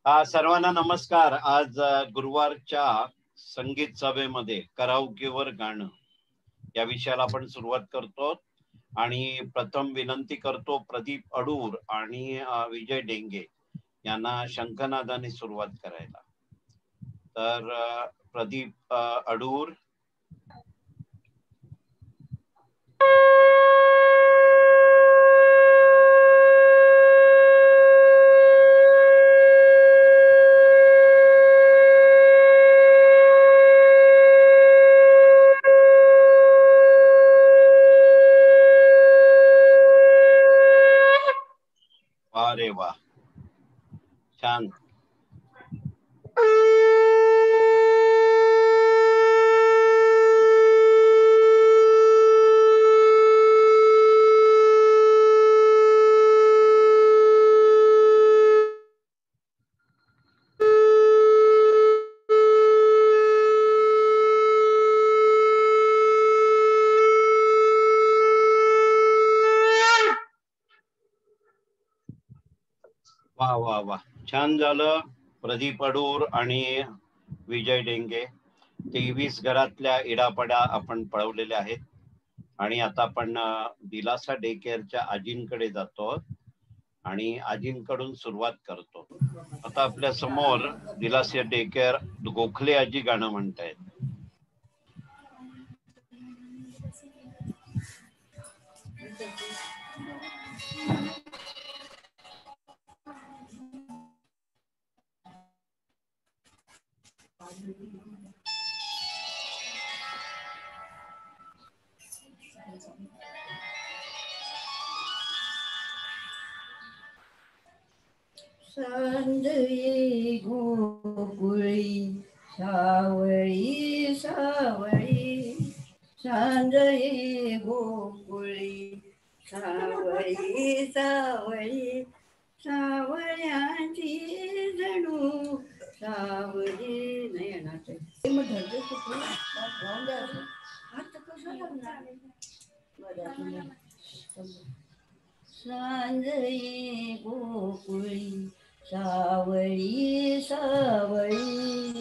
सर्वांना नमस्कार. आज गुरुवारच्या संगीत सभेमध्ये कराओकेवर गाणं या विषयाला आपण सुरुवात करतो आणि प्रथम विनंती करतो प्रदीप अडूर आणि विजय डेंगे यांना शंखनादाने सुरुवात करायला. तर प्रदीप अडूर. अरे वा, छान. वा वा वा, छान झालं. प्रदीप अडूर आणि विजय डेंगे 23 घरातल्या इडापडा आपण पळवलेल्या आहेत. आणि आता आपण दिलासा डे केअरच्या आजींकडे जातो आणि आजींकडून सुरुवात करतो. आता आपल्या समोर दिलासा डे केअर गोखले आजी गाणं म्हणतायत. सांजये गोकुळी सावळी सावळी, सांजये गोकुळी सावळी सावळी, सावळ्याची जणू सावळी नयनात. मग धरते कुठून हात कसा लागणार. सांजये गोकुळी सावळी सावळी,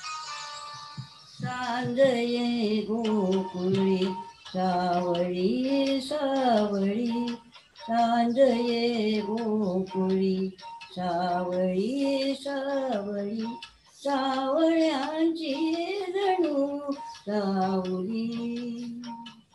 सांजये गोकुळी सावळी सावळी, सांजये गोकुळी सावळी सावळी, सावळ्यांची जणू सावली.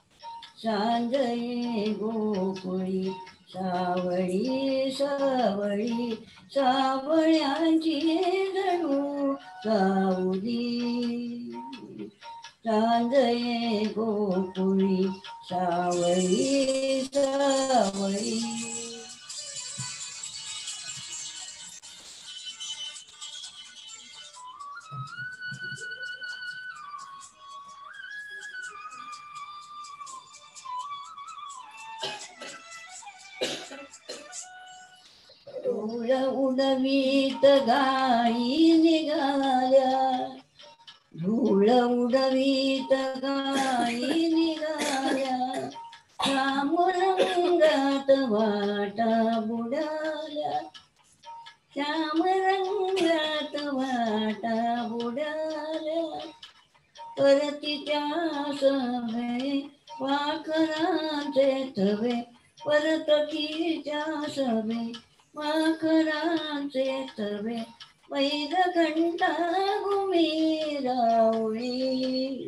सांजये गोकुळी सावळी सावळी, सावळ्यांची जणू सावली. सांजये गोकुळी सावळी सावळी. डोळ उडवीत गाई निघाल्या, धूळ उडवीत गाई निघाल्या, श्याम रंगात वाटा बुडाल्या, श्याम रंगात वाटा बुडाल्या. परतीच्या सवे वाखरांचे थवे, परतीच्या सवे वाखरांचे थवे, वैर घंटा घुमिरावळी.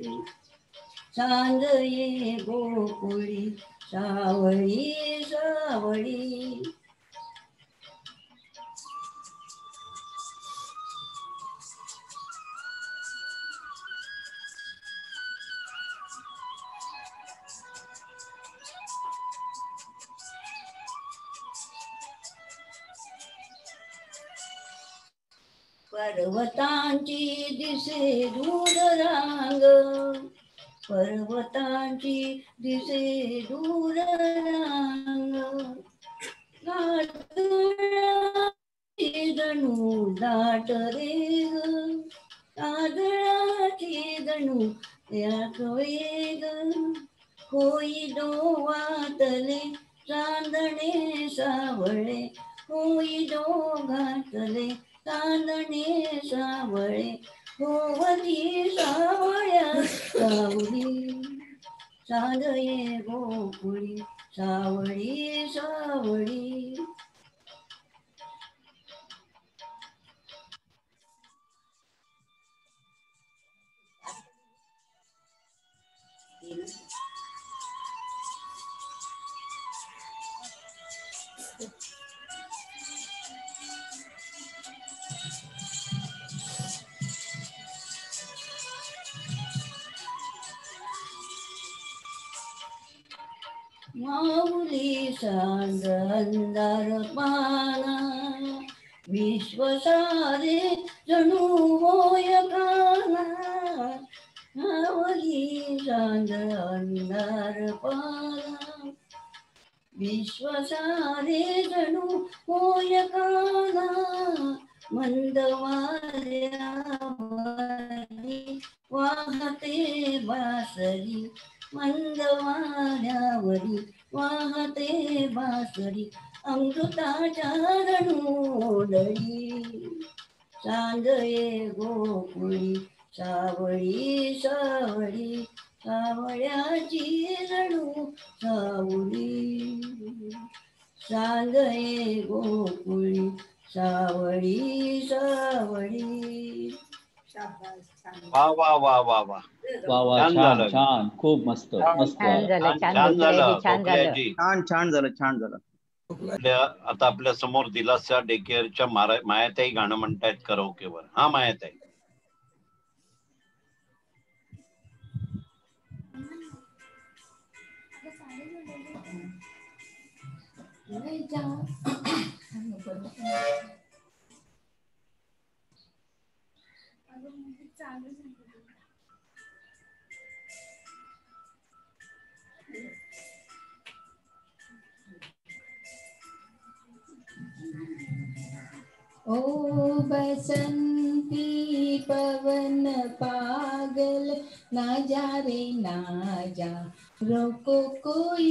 सांजये गोकुळी सावळी सावळी. पर्वतांची दिसे दूर रांग, पर्वतांची दिसे दूर रांग, काजळाची जणू दाट रे ग, काजळाची जणू यात वेग. होई डोवातले चांदणे सावळे, होई डोंगातले चांदणे सावळे गोवरी सावळ्या सावली चांदये गोकुळी सावळी सावळी. माऊली सांग अंधार पाना विश्व सारे जणू होय काना. माऊली सांग अंधार पाना विश्व सारे जणू होय काना. मंद वाऱ्यावरी वाहते बासरी मंद वाऱ्यावरी वाहते बासरी अमृताच्या रणोदरी. चांदये गोकुळी सावळी सावळी सावळ्याची जणू सावळी. चांदये गोकुळी सावळी सावळी. वा वा वा वा वा. वा वा, छान छान झालं. छान, खूप मस्त मस्त. छान झालं, छान छान छान गोखलेजी, झालं छान झालं. गोखल्याजी. छान छान झालं, छान झालं. आता आपल्या समोर दिलासा डे केअरच्या मायाताई गाणं म्हणतायत कराओकेवर. हा मायाताई. ओ बसंती पवन पागल ना जा रे ना जा रोको कोई.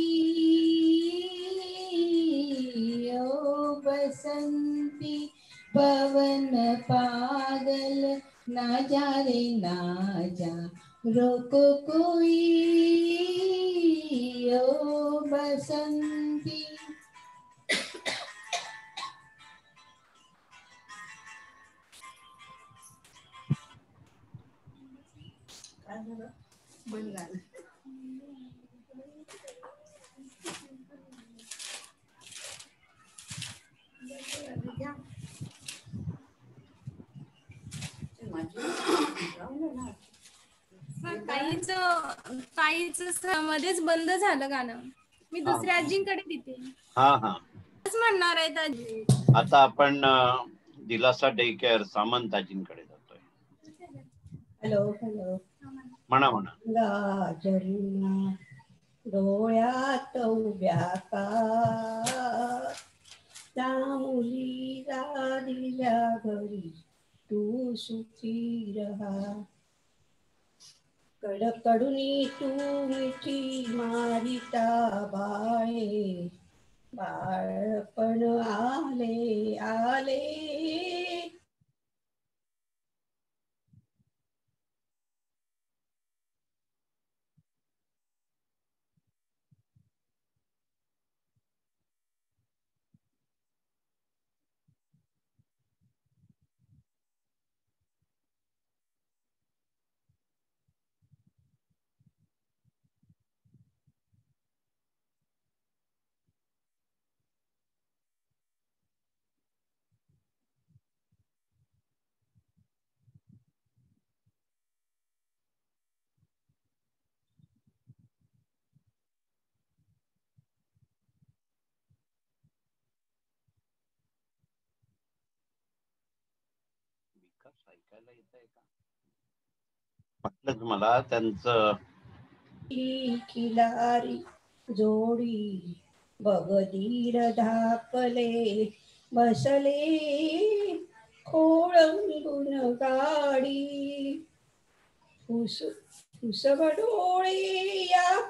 ओ बसंती पवन पागल ना जा रे ना जा रोको कोई. ओ बसंती. बंद झालं. ताईचं मध्येच बंद झालं गाणं. मी दुसऱ्या आजींकडे देते. हा हा. म्हणणार आहेत आजी. आता आपण दिलासा डे केअर सामंत आजींकडे जातोय. Hello hello. म्हणा म्हणा. गाजरुना डोळ्यात उभ्या का त्या मुलीला दिल्या घरी तू सुखी रहा. कडकडुनी तू मिठी मारिता बाळे बाळपण आले आले. ऐकायला येत आहे का? म्हटलं मला त्यांचं खिलारी जोडी बगदीर धाकले बसले खोळंबून गाडी. उसगडोळे या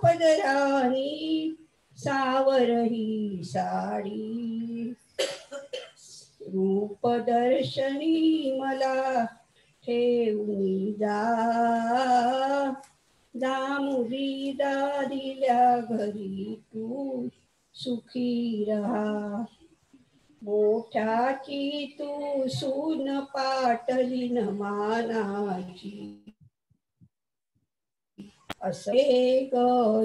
पदरानी सावर ही साडी रूप दर्शनी मला ठेवून जा मुली दादिल्या घरी तू सुखी रहा. मोठ्याची तू सून पाटलीन मानाची असे ग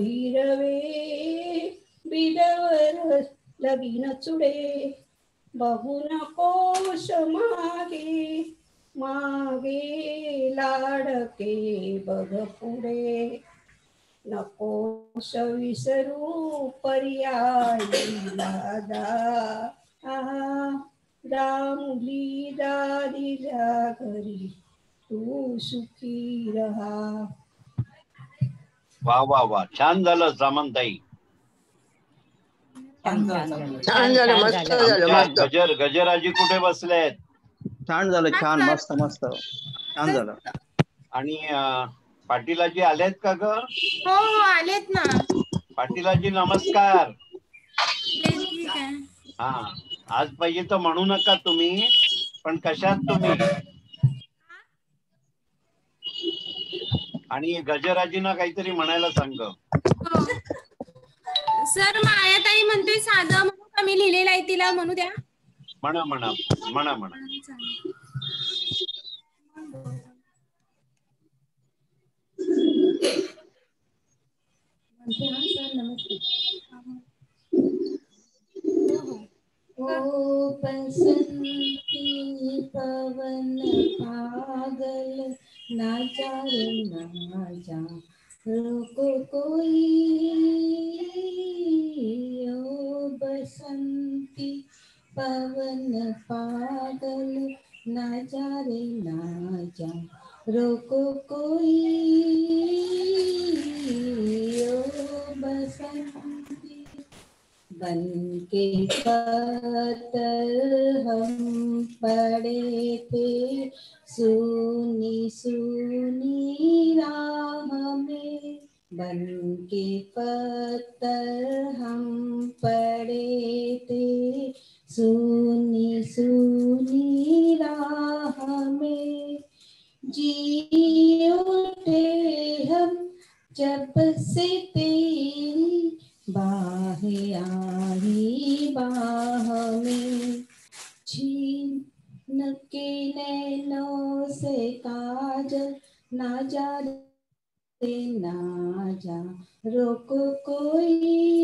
हिरवे बिलवर लगीन चुडे बघू नकोस मागे मागे लाडके बघ पुढे नकोस विसरू पर्यायीला जा मुली दादिल्या घरी तू सुखी रहा. वा वा वा, छान झालं सामंताई. छान झालं, मस्त झालं, मस्त. गजराजी कुठे बसलेत? छान झालं, छान, मस्त मस्त, छान झालं. आणि पाटीलाजी आलेत का ग? हो हो आलेत ना. पाटीलाजी नमस्कार. ठीक आहे. हा, आज पाहिजे तर म्हणू नका तुम्ही, पण कशात तुम्ही? आणि गजराजींना काहीतरी म्हणायला सांग. सर मायाताई म्हणते साधं म्हणू का, मी लिहिलेलं आहे तिला म्हणू द्या. म्हणा म्हणा म्हणा म्हणा. ओ बसंती पवन पागल ना जा रे ना जा रोको कोई. ओ बसंती पवन पागल ना जा रे ना जा रोको कोई. ओ बसंती बन के पत्थर हम पड़े थे सुनी सुनी राह में. बन के पत्थर हम पड़े थे सुनी सुनी राह में. जी उठे हम जब से तेरी बाहें आई बाह में. छीन के नैनों से काजल ना जा रे ना जा रोको कोई.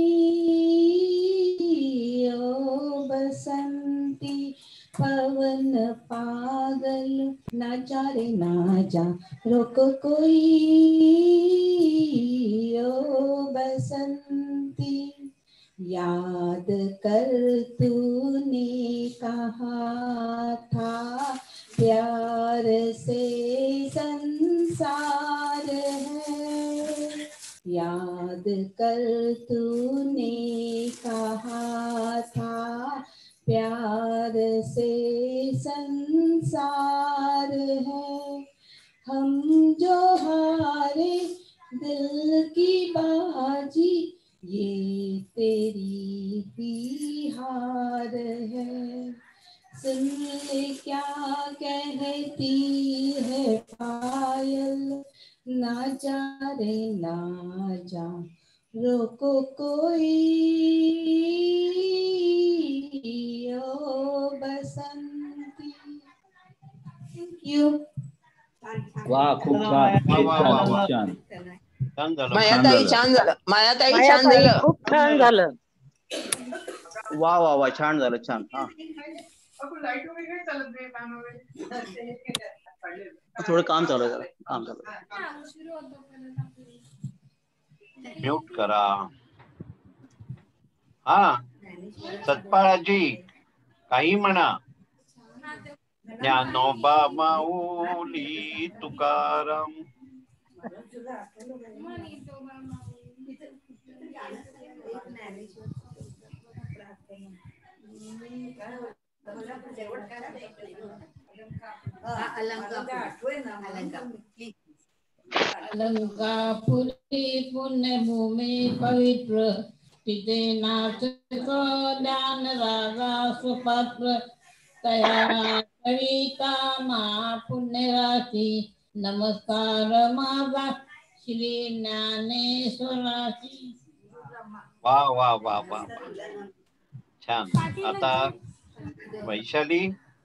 ओ बसंती पवन पागल ना जा रे ना जा रोको कोई. ओ बसंती याद कर तूने कहा था प्यार से संसार है. याद कर तूने कहा था प्यार से संसार है. हम जो हारे दिल की बाजी ये तेरी ही हार है. सुन ले क्या कहती है पायल ना जा रे ना जा रोको कोई. ओ बसंती. Thank you. वा, खूप छान, खूप छान, खूप छान. छान झालं. मायाताई छान झालं, मायाताई छान झालं, खूप छान झालं. वा वा वा, छान झालं, छान. हा, थोडं काम चालू आहे, काम चालू आहे. म्यूट करा. हा, सतपाळाजी काही म्हणा. ज्ञानोबा माऊली तुकाराम. अलंकापुरी पुण्यभूमी पवित्र तिथे नाच ज्ञान राजा सुपात्र तया कविता मा पुण्यराशी नमस्कार माझा श्री ज्ञानेश्वराची. वा वा वा वा वा, छान. आता वैशाली,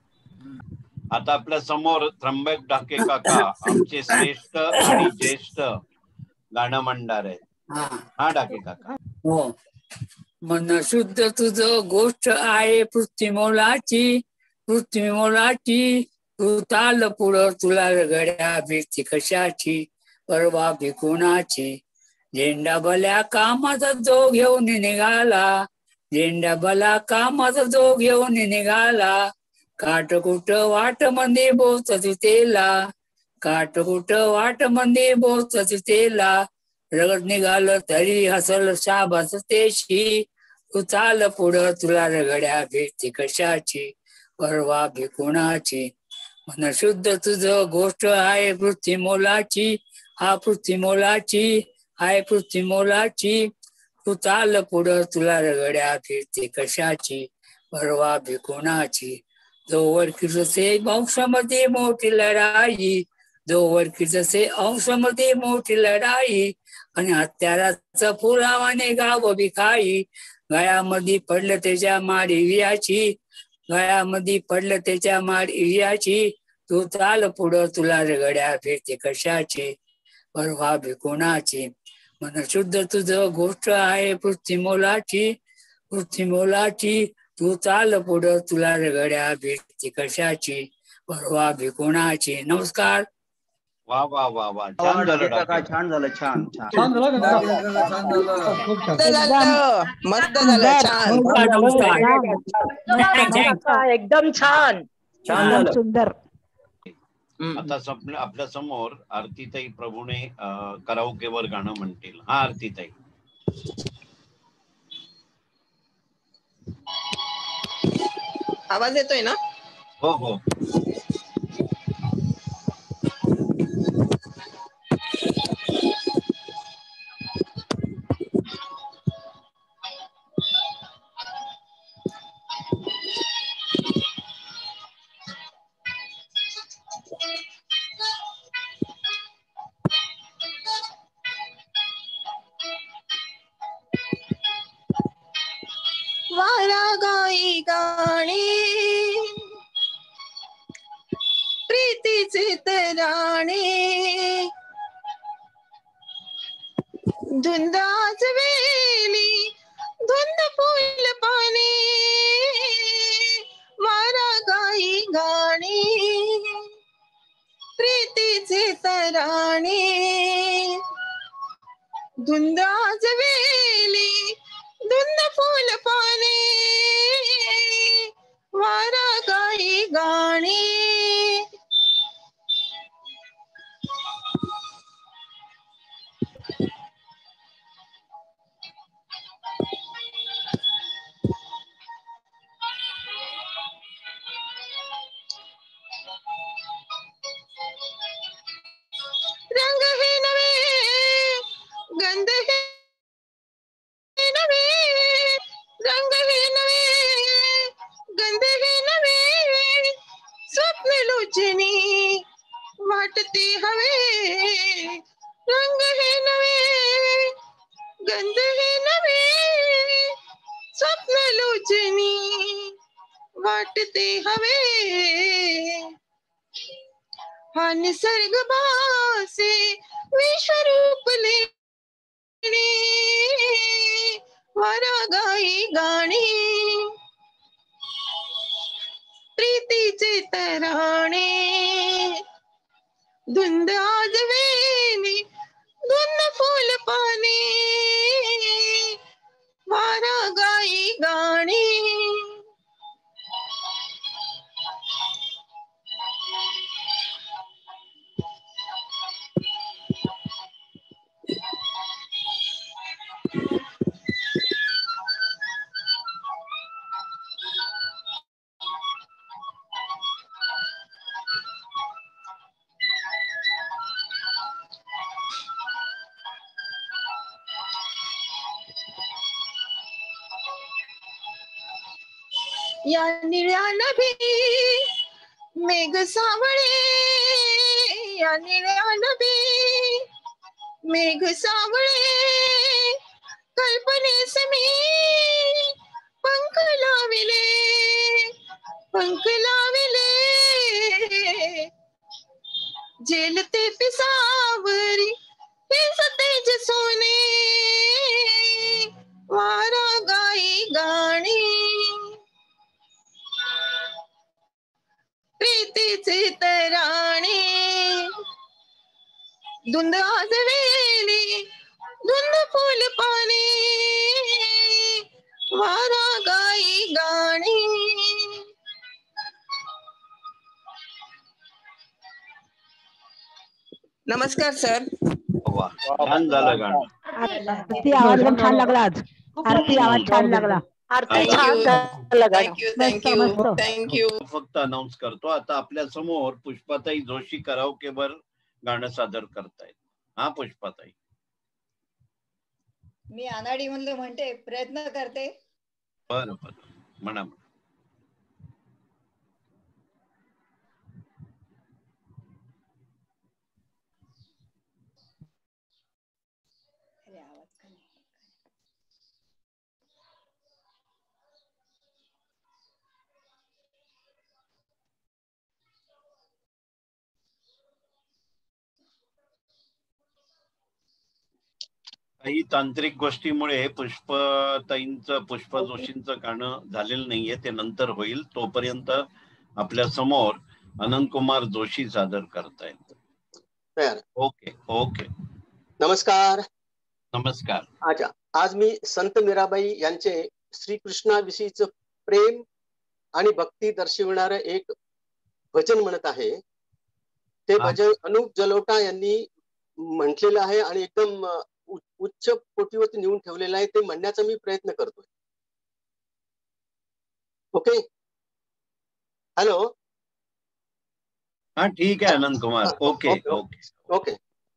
आता आपल्या समोर त्र्यंबक ढाके काका आमचे श्रेष्ठ आणि ज्येष्ठ गाणं म्हणणार आहेत. हा ढाके काका. हो. मन शुद्ध तुझ गोष्ट आहे पृथ्वी मोलाची, पृथ्वी मोलाची. तू ताल पुढं तुला गड्या भीती कशाची, परवा भिकुणाची. झेंडा भल्या कामाचा जो घेऊन निघाला, झेंडा भला कामाचा जो घेऊन निघाला. काटकुट वाट मंदी बोचत तेला, काटकुट वाट मंदी बोचत तेला. रगत निघालं तरी हसल शाबास तेशी, तू चाल पुढं तुला रगड्या भीती कशाची, परवा भिकुणाची. मन शुद्ध तुझ गोष्ट आहे पृथ्वी मोलाची, हा पृथ्वी मोलाची, आहे पृथ्वी मोलाची. तू चाल पुढं तुला रगड्या भीती कशाची, परवा भिकुणाची. जोवर किससे अंशामध्ये मोठी लढाई, जोवर किससे अंशामध्ये मोठी लढाई. आणि हत्याराचं फुलावाने गाव बिखाई. गळ्यामध्ये पडलं त्याच्या माडी वियाची, गळ्यामध्ये पडलं त्याच्या माडी वियाची. तू चाल पुढं तुला रगड्या भीती कशाची, परवा भिकुणाची. मन शुद्ध तुझ गोष्ट आहे पृथ्वी मोलाची, पृथ्वी मोलाची. तू चाल पुढं तुला रगड्या भीती कशाची, परवा भिकुणाची. नमस्कार. वा वा वा वा, छान झालं काका, ढाके. छान झालं, छान छान. छान झालं का? छान झालं. खूप छान. मस्त झालं, मस्त झालं, छान. नमस्कार, नमस्कार. एकदम छान. छान झालं. सुंदर. आता आपल्या समोर आरतीताई प्रभूने कराओकेवर गाणं म्हणतील. हा आरतीताई. आवाज येतोय ना? हो हो. वारा गाई गाणे प्रीतीचे तराणे, धुंदाच वेली धुंद फुल पाने. वारा गाई गाणे प्रीतीचे तराणे, धुंदाच वेली धुंद फुल पाने. वारा गाई गाणे. रंग हे नवे गंध हे नवे, रंग हे नवे गंध हे नवे. स्वप्न लोचनी वाटते हवे, रंग हे नवे गंध हे नवे. स्वप्न लोचनी वाटते हवे. हा निसर्ग भासे विश्वरूप लेणे. वारा गाई गाणे प्रीतीचे तराणे, धुंद आज वेली धुंद फुल पाने. वारा गाई गाणे. या निळ्या नभी मेघ सावळे, या निळ्या नभी मेघ सावळे, कल्पनेस मी पंख लाविले, पंख लाविले, झेलते पिसावरी तेज तेज सोने, वारा गाई गाणी प्रीतीचे तराणे, धुंद आजवेली धुंद फुल पाने, वारा गाई गाणी. नमस्कार सर. वा, छान झालं गाणं. आरती आवाज पण छान लागला आज. आरती आवाज छान लागला. थँक्यू. फक्त अनाऊन्स करतो, आता आपल्या समोर पुष्पाताई जोशी कराओकेवर गाणं सादर करतायत. हा पुष्पाताई. मी अनाडी म्हणलं म्हणते, प्रयत्न करते. बरं बरं, म्हणा. काही तांत्रिक गोष्टीमुळे पुष्पा जोशींचं गाणं झालेलं नाहीये, ते नंतर होईल. तोपर्यंत आपल्या समोर अनंत कुमार जोशी सादर करतायत. Okay okay. नमस्कार. नमस्कार. अच्छा, आज मी संत मीराबाई यांचे श्रीकृष्णाविषयीचं प्रेम आणि भक्ती दर्शविणारं एक भजन म्हणत आहे. ते भजन अनूप जलोटा यांनी म्हटलेलं आहे आणि एकदम उच्च कोटीवरती नेऊन ठेवलेलं आहे. ते म्हणण्याचा मी प्रयत्न करतोय. Okay, hello. हा ठीक आहे Anant Kumar. Okay okay okay.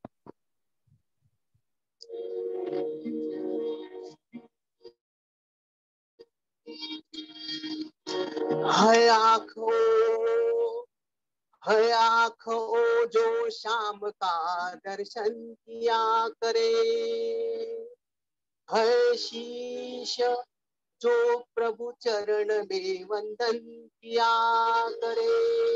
है आँखों जो शाम का दर्शन किया करे, है शीश जो प्रभु चरण में वंदन किया करे,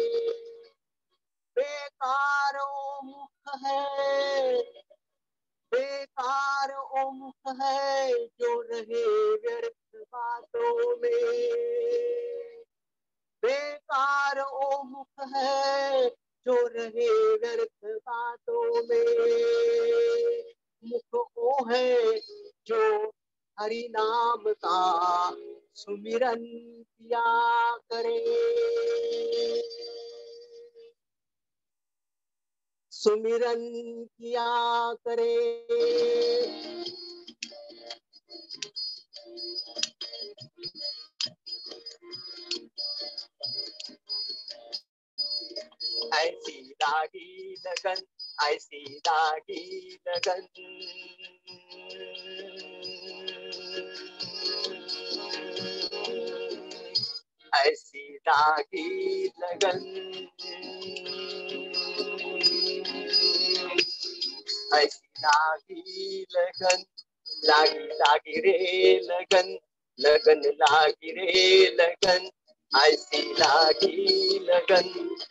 बेकार ओ मुख है, बेकार ओ मुख है जो रहे व्यर्थ बातों में, बेकार ओ मुख है जो रहे व्यर्थ बातों में, मुख वो है जो हरि नाम का सुमिरन किया करे, सुमिरन किया करे। ऐसी लागी लगन, ऐसी लागी लगन, ऐसी लागी लगन, ऐसी लागी लगन, लागी लागी रे लगन, लगन लागी रे लगन, ऐसी लागी लगन,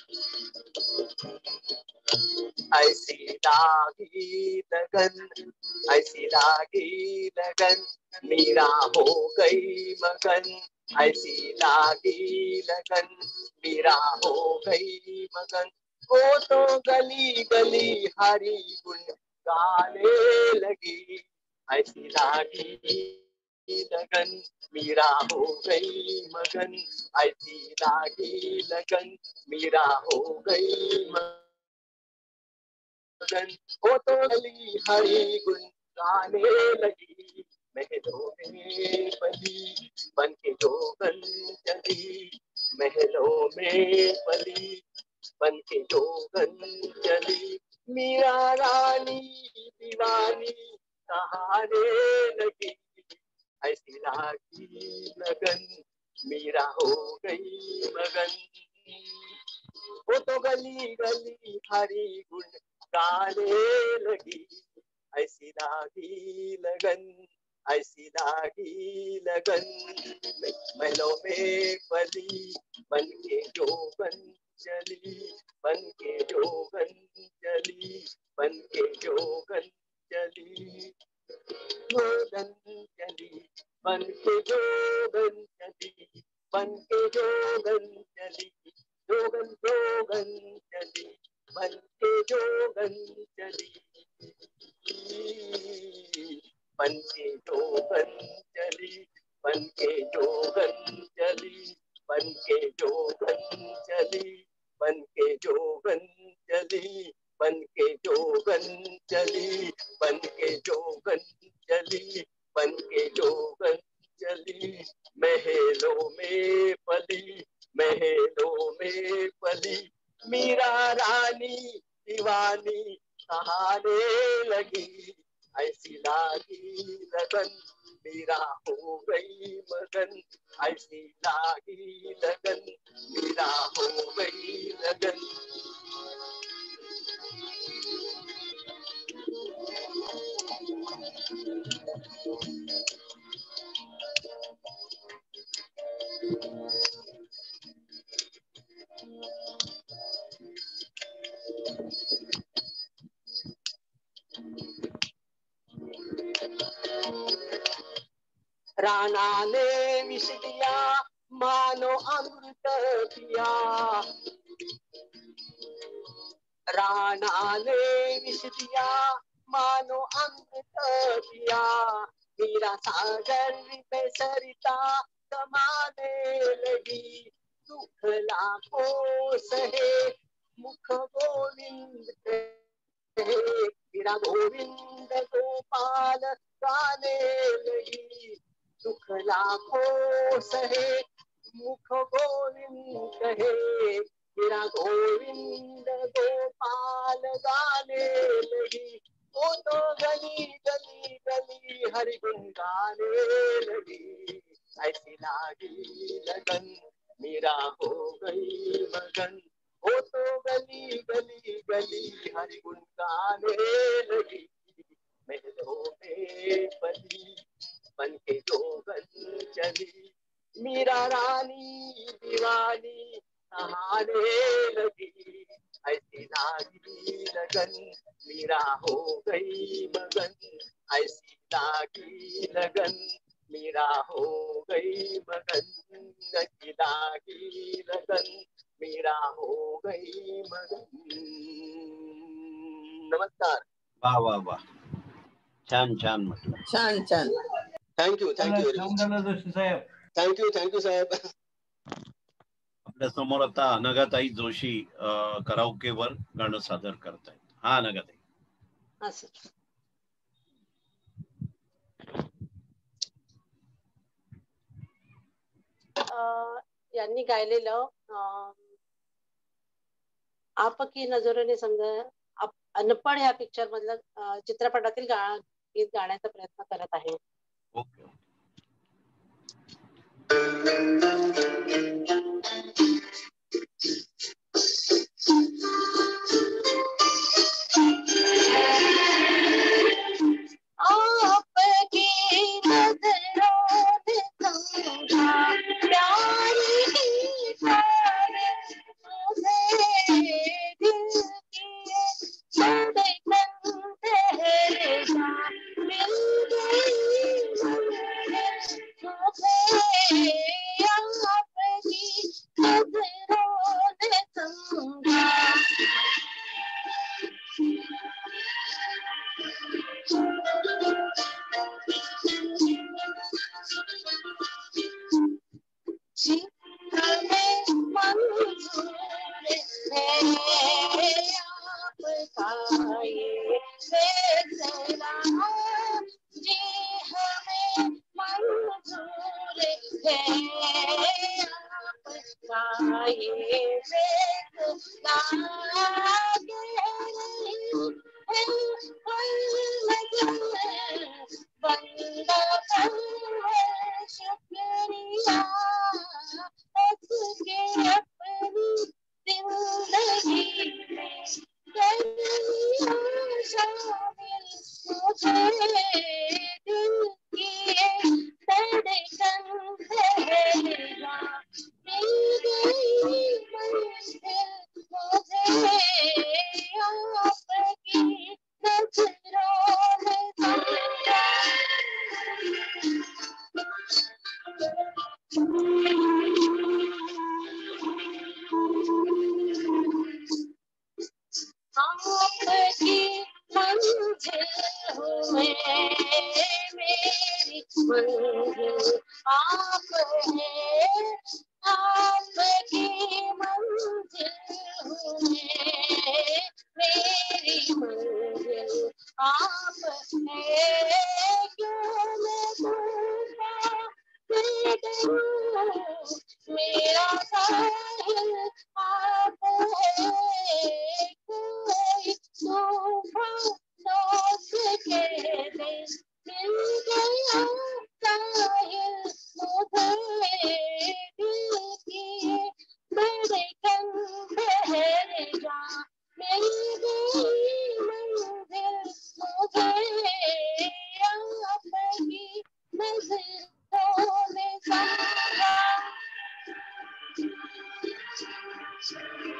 ऐसी लागी लगन, ऐसी लागी लगन, मीरा हो गई मगन, ऐसी लागी लगन, मीरा हो गई मगन, वो तो गली गली हरी गुण गाने लगी, ऐसी लागी लगन, मीरा हो गई मगन, ऐसी लागी लगन, मीरा हो गई मगन, वो तो गली हरी गुण गाने लगी, महलों में पली बन के जोगन चली, महलों में पली बन के जोगन चली, मीरा रानी दीवानी कहाने लगी, ऐसी लागी लगन, मीरा हो गई मगन। वो तो गली गली हरी गुण गाने लगी, ऐसी लागी लगन, ऐसी लागी लगन। महलों में पली बन के जोगन चली, बन के जोगन चली, बन के जोगन चली, जोगन चली, बन के जोगन चली, बन के जोगन चली, जोगन जोगन चली, बन के जोगन चली, बन के जोगन चली, बन के जोगन चली, बन के जोगन चली, बन के जोगन चली, बन के जोगन चली, बन के जोगन चली, बन के जोगन चली। महलों में पली, महलों में पली, मीरा रानी दीवानी कहाने लगी, ऐसी लागी लगन, मीरा हो गई मगन, ऐसी लागी लगन, मीरा हो गई लगन। राणा ने विष दिया मानो अमृत पिया, राणा ने विष दिया मानो अमृत पिया, मीरा सागर में सरिता समाने लगी, दुख लाखों सहे मुख गोविंद कहे, मीरा गोविंद गोपाल गाने लगी, दुख लाखों सहे मुख गोविंद कहे, मीरा गोविंद गोपाल गाने लगी। वो तो गली गली गली हरि गुण गाने लगी, ऐसी लागी लगन, मीरा हो गई मगन। वो तो गली गली गली हरि गुण गाने लगी, महलों में पली बन के जोगन चली, मीरा रानी दीवानी कहाने लगी, ऐसी लागी लगन, मीरा हो गई मगन, ऐसी लागी लगन, मीरा हो गई मगन, ऐसी लागी लगन, मीरा हो गई मगन। नमस्कार. वा वा वा, छान छान म्हटलं. छान छान. थँक्यू थँक्यू जोशी साहेब. थँक्यू साहेब. आपल्या समोर आता अनघाताई जोशी कराओकेवर गाणं सादर करतायत. हा अनघाताई. हा सर. यांनी गायलेलं आप की नजरों ने समजा अनपढ ह्या पिक्चर मधलं चित्रपटातील गीत गाण्याचा प्रयत्न करत आहे. ओके. आपकी नजरों ने समझा प्यारी की बात मुझे दिल किए धड़कन तेरे जा मिल गई मुझे आपकी नजरों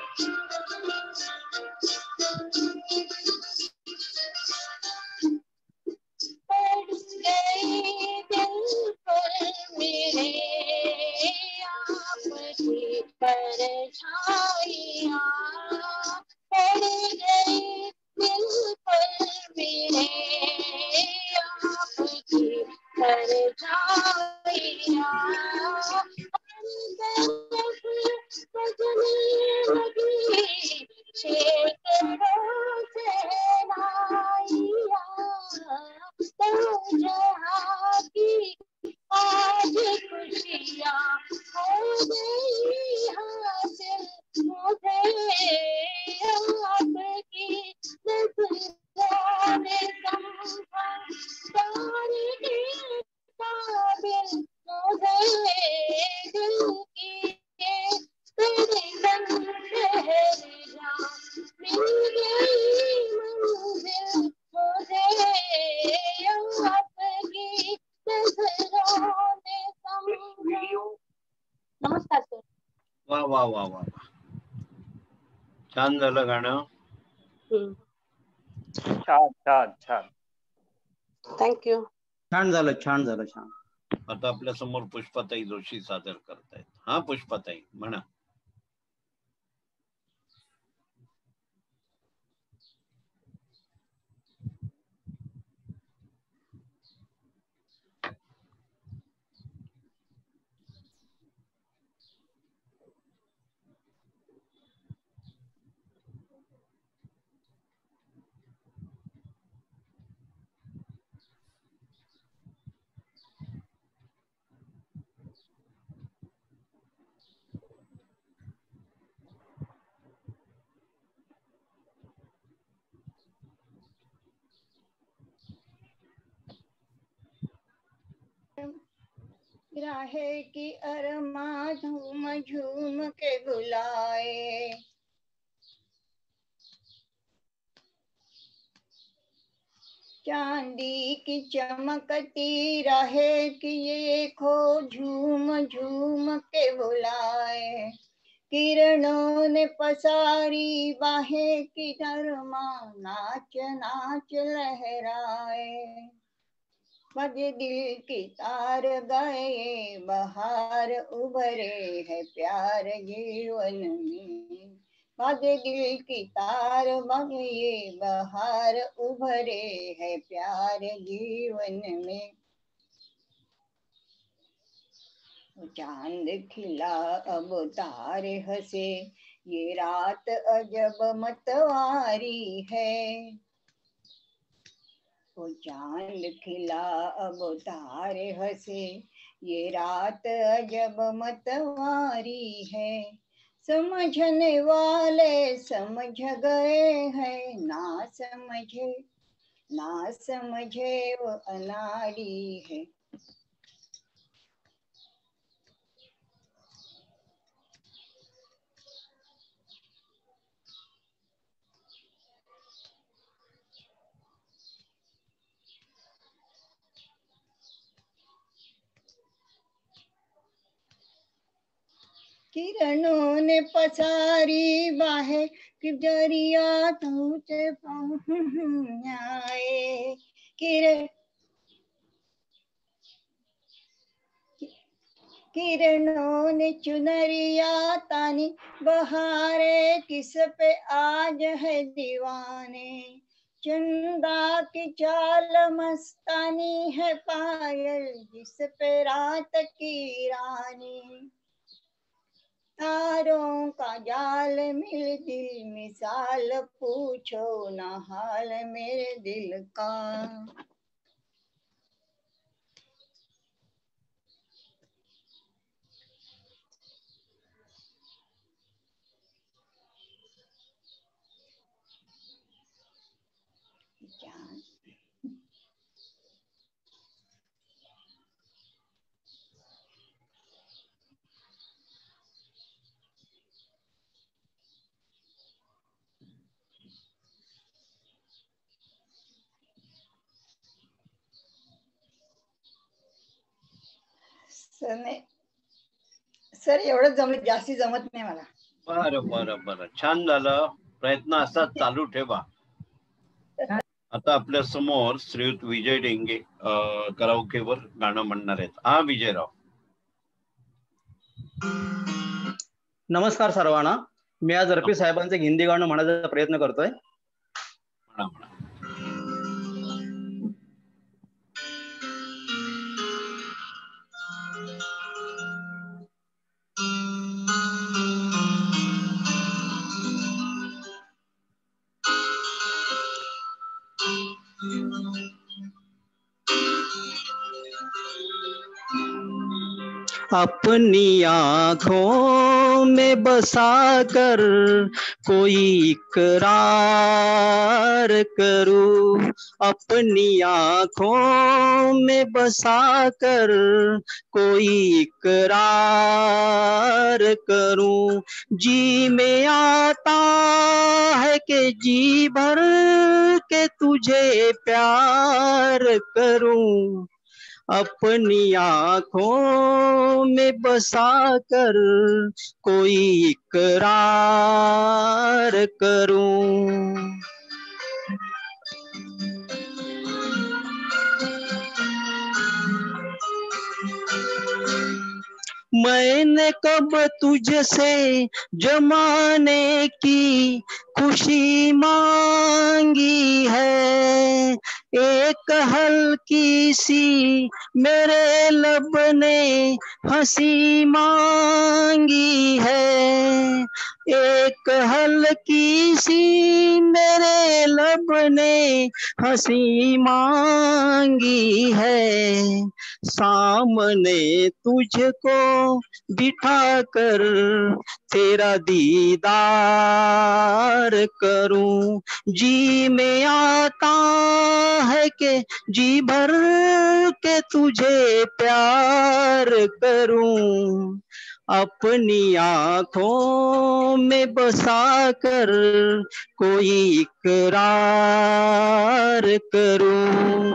आज खुशियाँ हो गई हासिल मुझे आपकी नज़रों ने समझा प्यार के काबिल मुझे दिल की तेरे संग ठहर जा मिल गई मंजिल मुझे आपकी नज़रों ने समझा। नमस्कार सर. वा वा वा वा, छान झालं गाणं. छान छान छान. थँक्यू. छान झालं छान झालं छान. आता आपल्या समोर पुष्पाताई जोशी सादर करतायत. हा पुष्पाताई म्हणा. राहे की अरमा झूम झूम के बुलाए, चांदी की चमकती रहे कि ये खो झूम झूम के बुलाए, किरणों ने पसारी बाहें की नरमा नाच नाच लहराए, बजे दिल की तार गए बहार उभरे है प्यार जीवन में, बजे दिल की तार बजे बहार उभरे है प्यार जीवन में, चांद खिला अब तारे हंसे ये रात अजब मतवारी है, वो चांद खिला अब तारे हंसे ये रात अजब मतवारी है, समझने वाले समझ गए हैं ना समझे वो अनाड़ी है, किरणों ने पसारी बाहें कि दरिया तुझे पहुँचाए, किरणों ने चुनरिया तानी बहारे किस पे आज है दीवाने, चंदा की चाल मस्तानी है पायल जिस पे रात की रानी, तारों का जाल मिल दिल मिसाल पूछो न हाल मेरे दिल का, सर एवढं जमलं, जास्ती जमत नाही मला. बरं बरं बरं, छान झालं. प्रयत्न असाच चालू ठेवा. आता आपल्या समोर श्रीयुत विजय डेंगे कराओकेवर गाणं म्हणणार आहेत. हा विजयराव. नमस्कार सर्वांना. मी आज रफी साहेबांचे हिंदी गाणं म्हणायचा प्रयत्न करतोय. अपनी आंखों में बसा कर कोई इकरार करूं, अपनी आंखों में बसा कर कोई इकरार करूं। जी में आता है कि जी भर के तुझे प्यार करूं, अपनी आंखों में बसा कर कोई इकरार करूं। मैंने कब तुझसे जमाने की खुशी मांगी है, एक हल्की सी मेरे लब ने हंसी मांगी है, एक हल्की सी मेरे लब ने हंसी मांगी है। सामने तुझको बिठा कर तेरा दीदार करूं, जी में आता है कि जी भर के तुझे प्यार करूं, अपनी आंखों में बसा कर कोई इकरार करूं।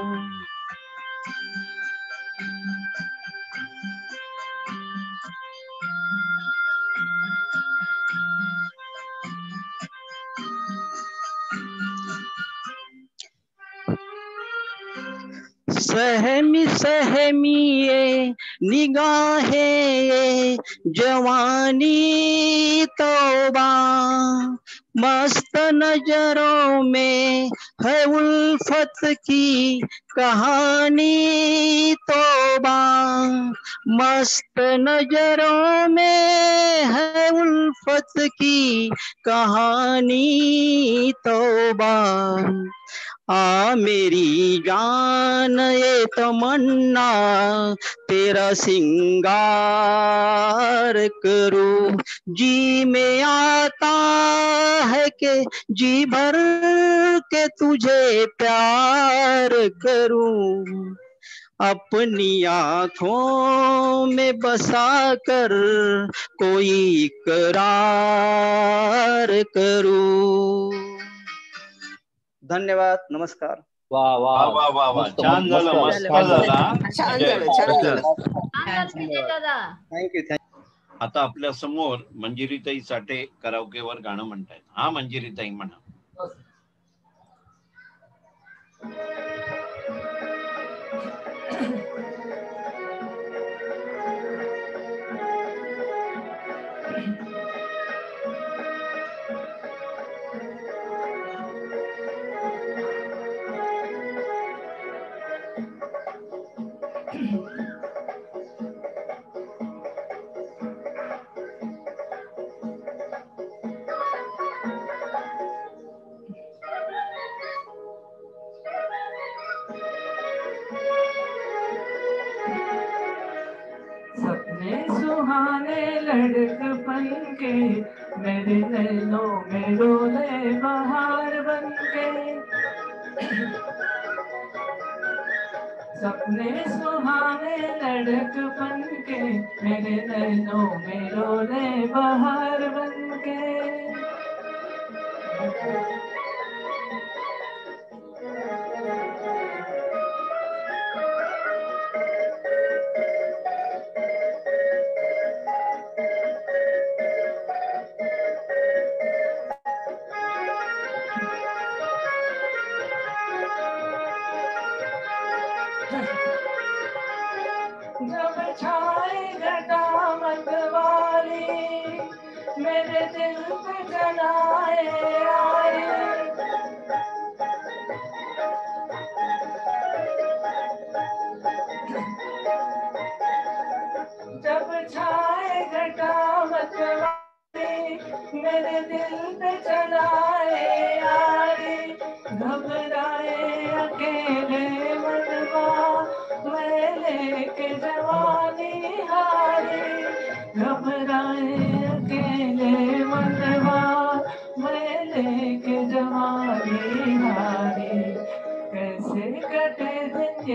सहमी सहमी ये निगाहें जवानी तौबा, मस्त नजरों में है उल्फत की कहानी तौबा, मस्त नजरों में है उल्फत की कहानी तौबा। आ मेरी जान ये तमन्ना तेरा सिंगार करूं, जी में आता है कि जी भर के तुझे प्यार करूं, अपनी आंखों में बसा कर कोई इकरार करूं। धन्यवाद, नमस्कार. वाह वाह वाह वाह वाह, छान झालं, मस्त झाला. छान झालं, छान झालं. थँक्यू. आता आपल्या समोर मंजिरीताई साठे कराओकेवर गाणं म्हणतायत. हा मंजिरीताई म्हणा. सपने सुहाने लड़कपन के मेरे नैनों में डोले बहार बन के, सपने सुहाने लड़कपन के मेरे नैनों में डोले बहार बन के,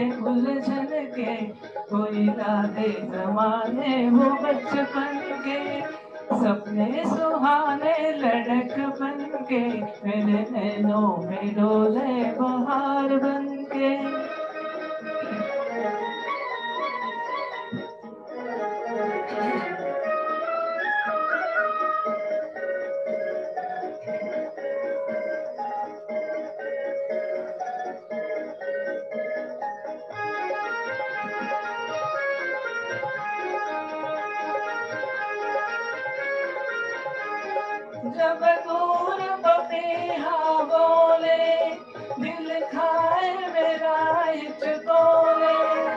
ये उलझन के, कोई राधे जमाने वो बचपन के, सपने सुहाने लड़क बन के, मेरे नैनों में डोले बहार बन के। जब दूर पपीहा बोले, दिल खाए मेरा हिचकोले।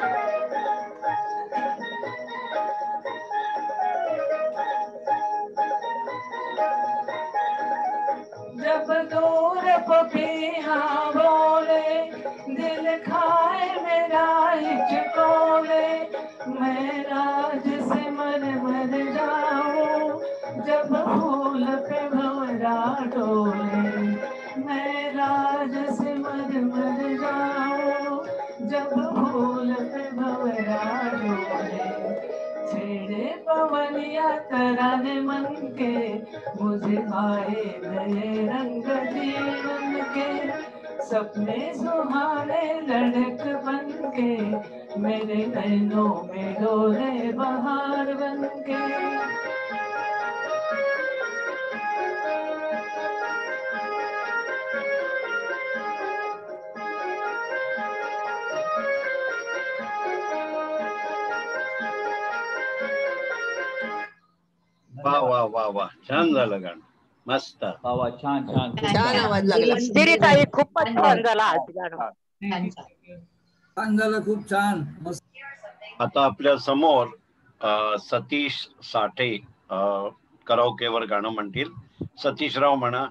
जब दूर पपीहा बोले, दिल खाए मेरा हिचकोले। मैं राज से मर जाऊं, जब फूल पे भंवरा डोले। मैं राज से मर जाऊं, जब फूल पे भंवरा डोले। छेड़े पवनिया तराने मन के, मुझे आए नए रंग जीवन के, सपने सुहाने लड़क बन के, मेरे नैनों में डोले बहार बन के। वा वा वा वा, छान झालं गाणं, मस्त. वा छान छान छान आवाज लागला. मंजिरी ताई खूपच छान झाला आज गाणं. छान झालं, खूप छान, मस्त. आता आपल्या समोर सतीश साठे कराओकेवर गाणं म्हणतील. सतीशराव म्हणा.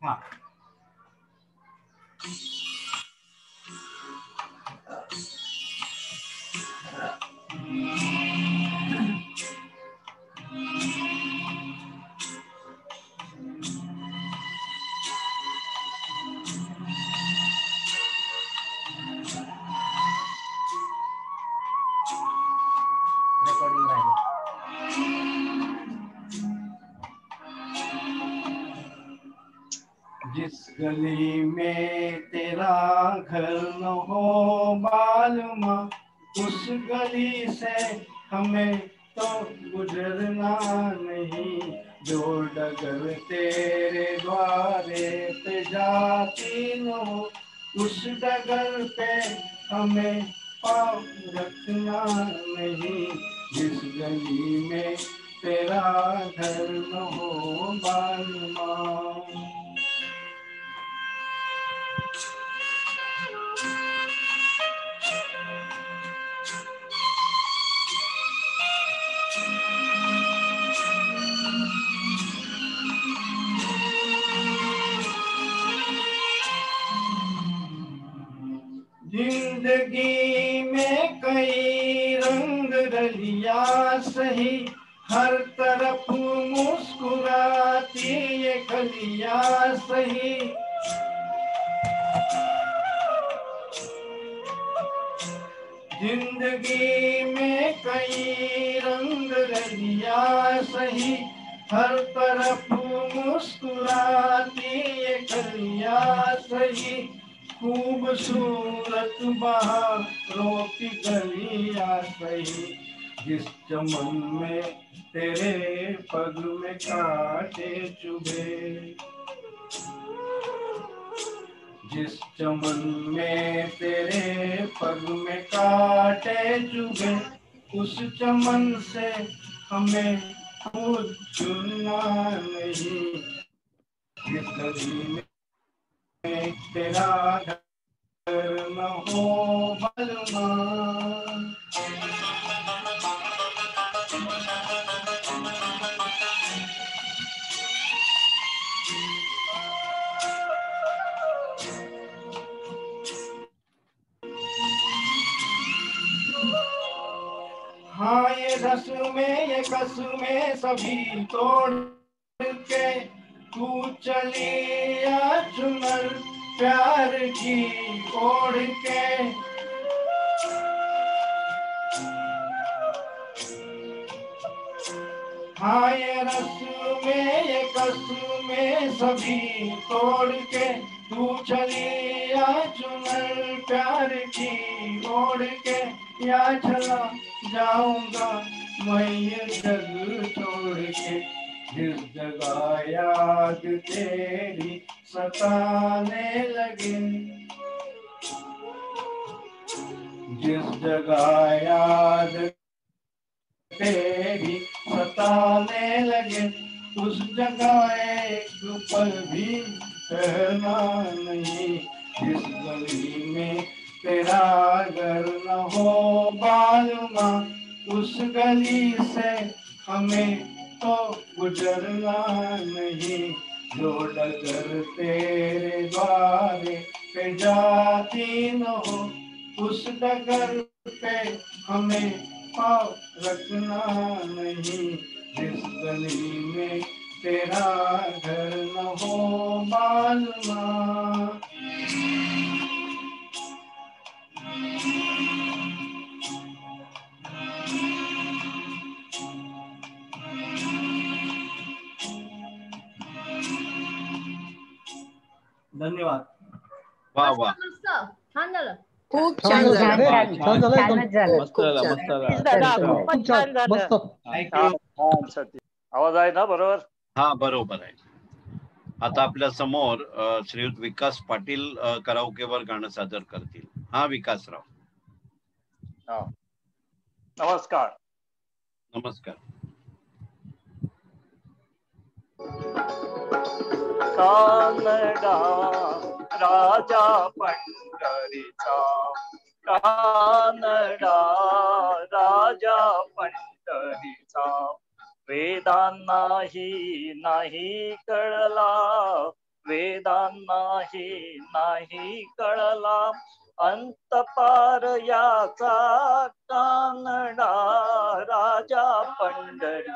जिस गली में तेरा घर न हो मालूमा, उस गली से हमें तो गुजरना नहीं। जो डगर तेरे द्वारे पे जाती न हो, उस डगर पे हमें पाँव रखना नहीं। जिस गली में तेरा घर न हो मालूमा। जिंदगी में कई रंग रलिया सही, हर तरफ मुस्कुराती ये कलिया सही। जिंदगी में कई रंग रलिया सही, हर तरफ मुस्कुराती ये कलिया सही। खूबसूरत बहारों की गलियां सही, जिस चमन में तेरे पग में कांटे चुभे। जिस चमन में तेरे पग में कांटे चुभे, उस चमन से हमें खुद चुनना नहीं। जिस गली में तेरा घर न हो बलमा। हाँ ये रस्में ये कसमें सभी तोड़ के, तू चली या चुनर प्यार की ओढ़ के। हाँ ये रस में ये कस में सभी तोड़ के तू चली या चुनर प्यार की ओढ़ के, या चला जाऊंगा मैं ये जग छोड़ के। जिस जगह याद तेरी सताने लगे, जिस जगह याद तेरी सताने लगे, उस जगह एक पल भी ठहरना नहीं। जिस गली में तेरा घर न हो बालूमा, उस गली से हमें तो गुजरना नहीं। जो डगर तेरे द्वारे पे जाती न हो, उस डगर पे हमें पाँव रखना नहीं। जिस गली में तेरा घर न हो बालमा। धन्यवाद. वा वा. छान झालं. खूप छान झालं. छान झालं छानच झालं. मस्त झालं, मस्त झालं. दादा खूपच छान झालं. Thank you. छान सती. आवाज आहे ना बरोबर? हा बरोबर आहे. आता आपल्या समोर श्रीयुत विकास पाटील कराओकेवर गाणं सादर करतील. हा विकासराव. हा. नमस्कार. नमस्कार. कानडा राजा पंढरीचा, कानडा राजा पंढरीचा, वेदांनाही नाही कळला, वेदांनाही नाही कळला, अंतपार याचा कानडा राजा पंढरी.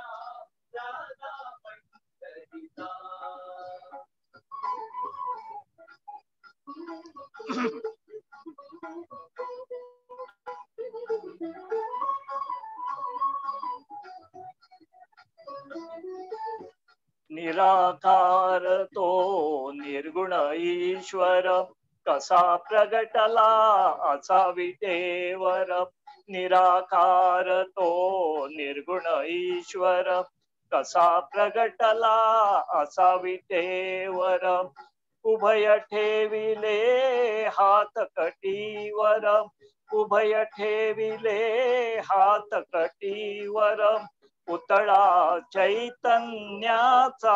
निराकार तो निर्गुण ईश्वर, कसा प्रगटला असा विटेवर. निराकार तो निर्गुण ईश्वर, कसा प्रगटला असा विटेवर. उभय ठेविले हात कटीवर, उभय ठेविले हात कटीवर, पुतळा चैतन्याचा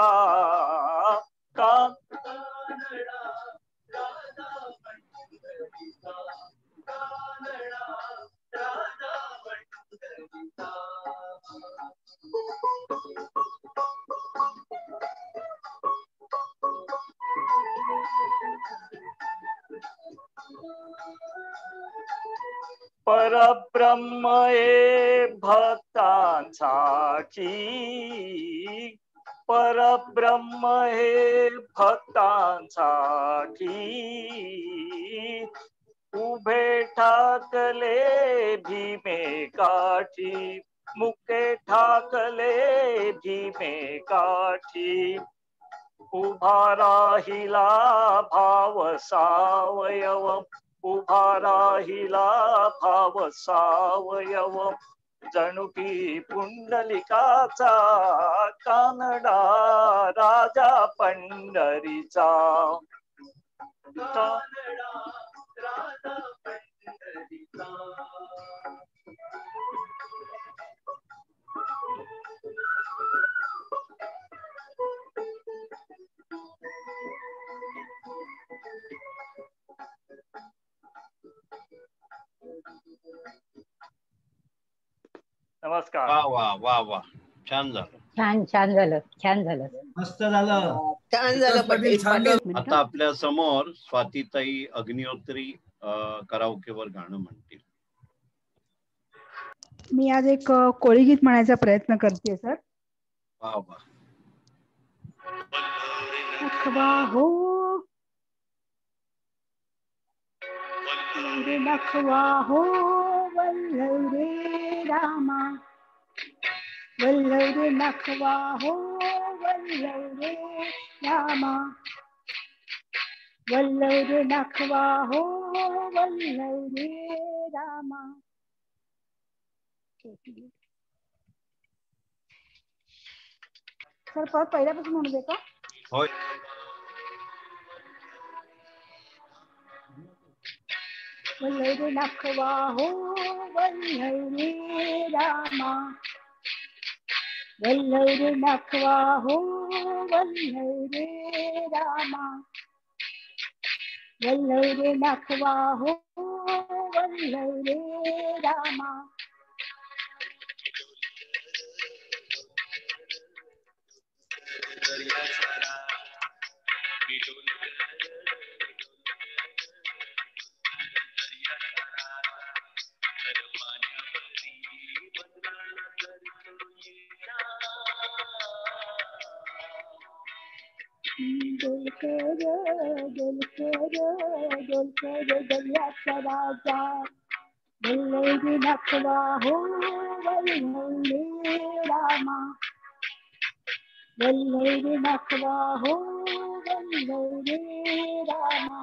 परब्रह्म हे भक्तांसाठी, परब्रह्म हे भक्तांसाठी, उभे ठाकले भीमे काठी, मुके ठाकले भीमे काठी. उभा राहिला भाव सावयव, उभा राहिला भाव सावयव, जणू की पुंडलिकाचा कानडा राजा पंढरीचा. कानडा राजा पंढरीचा. नमस्कार. वा वा वा वा. छान झालं. छान छान झालं. छान झालं. मस्त झालं. छान झालं पाटील. आता आपल्या समोर स्वातीताई अग्निहोत्री कराओकेवर गाणं म्हणतील. मी आज एक कोळी गीत म्हणायचा प्रयत्न करते सर. वा वा. नखवा हो रे नखवा हो वल्लभ रे रामा, वल्लभ रे नखवा हो वल्लभ रे रामा, वल्लभ रे नखवा हो वल्लभ रे रामा. सर परत पहिल्यापासून म्हणू दे का? होय. वल्लभ रे नखवा हो वल्लभ रे रामा, वल्लभ रे नखवा हो वल्लभ रे रामा, वल्लभ रे नखवा हो वल्लभ रे रामा. डोलकर दर्याचा राजा, वल्लभ रे नखवा हो वल्लभ रे रामा, वल्लभ रे नखवा हो वल्लभ रे रामा.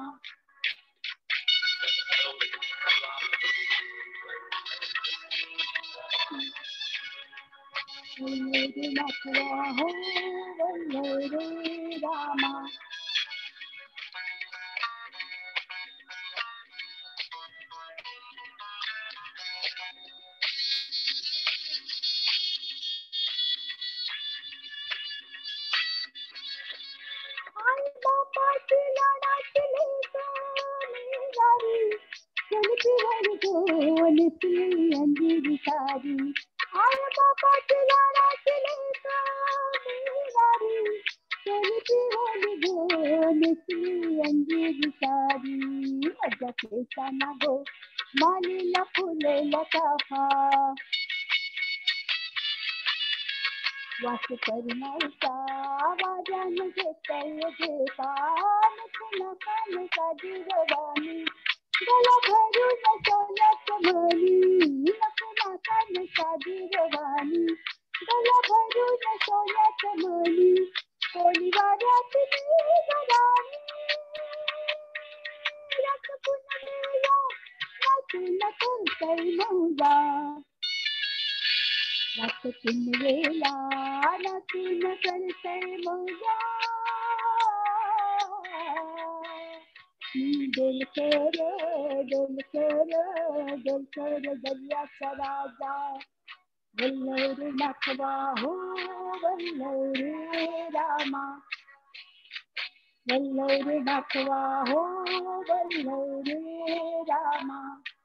वल्लभ रे नखवा हो वल्लभ रे रामा. आई बापाची लाडाची गारी, चलती हर गोल सी अंजीर सारी. आई बापाची लाडाची गारी, चलती हर गोल सी अंजीर सारी. माझ्या केसांना गो मालीला फुलेला चाफा, वास करण्याचा आवाजान घेतय घेता, नखना कानचा जिरवाणी, गला भरून सोन्याच मणी. नखना कानचा जिरवाणी, गला भरून सोन्याच मणी. कोणी वाऱ्यातली गराणी, रस पुनमेला नाचून करतय मौजा, रस पुनमेला नाचून करतय मौजा. डोलकर डोलकर डोलकर दर्याचा राजा, वल्लभ रे नखवा हो वल्लभ रे रामा, वल्लभ रे नखवा हो वल्लभ रे रामा.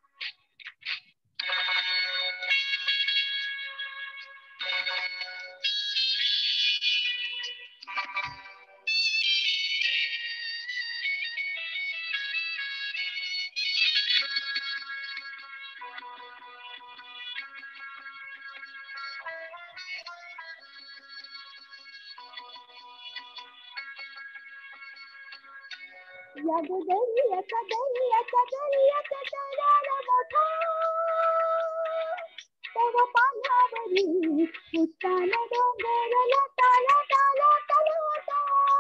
या दर्याचा दर्याचा दर्याचा दरारा मोठा, तव पाण्यावरी उत्तान डोंगर लता लता लता लता.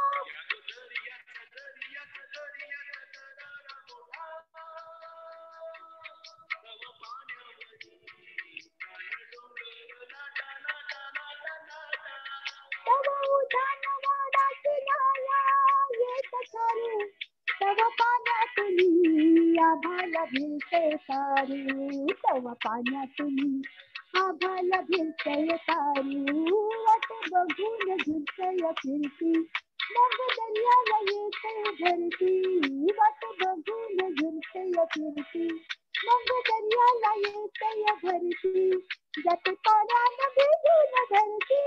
तव उधाण वाडाची नाला येत सारी, तव पाण्यातून आभाला भिलते सारी, तव पाण्यातून आभाला भिलते सारी. वाट बघून झुलतय फिरती, मग दर्याला येते भरती. वाट बघून झुलतय फिरती, मग दर्याला येते भरती. जाते पाण्यानं भिजून धरती,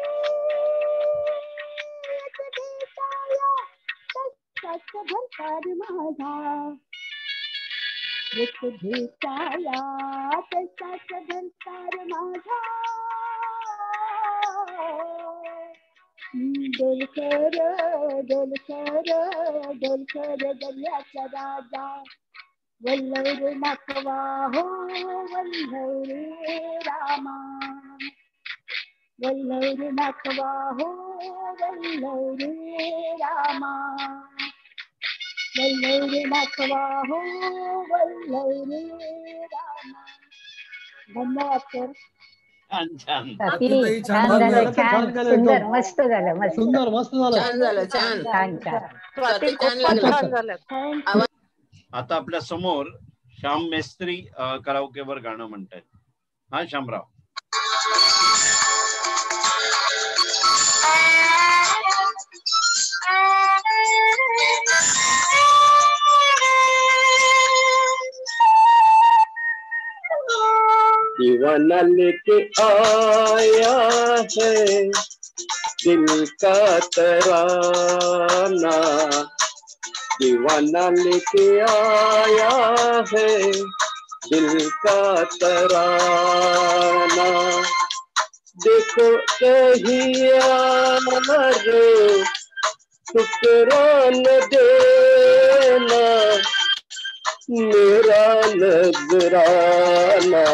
भेटाया तसाच भरतार माझा, भेटाया तसाच भरतार माझा. डोलकर डोलकर डोलकर दर्याचा राजा, वल्लभ रे नखवा हो वल्लभ रे रामा, वल्लव रे दाखवा हो वल्लव रे रामा, वल्लव रे दाखवा हो वल्लव रे रामा. धन्यवाद सर. छान छान. स्वाती, छान झालं, छान, सुंदर, मस्त झालं, मस्त. सुंदर, मस्त झालं. छान झालं, छान छान छान. स्वाती, खूपच छान झालं. आता आपल्या समोर श्याम मेस्त्री कराओकेवर गाणं म्हणतायत. हा श्यामराव. दीवाना लेके आया है दिल का तराना, दीवाना लेके आया है दिल का तराना. देखो कहीं यार शुक्रान देना मेरा नजराना,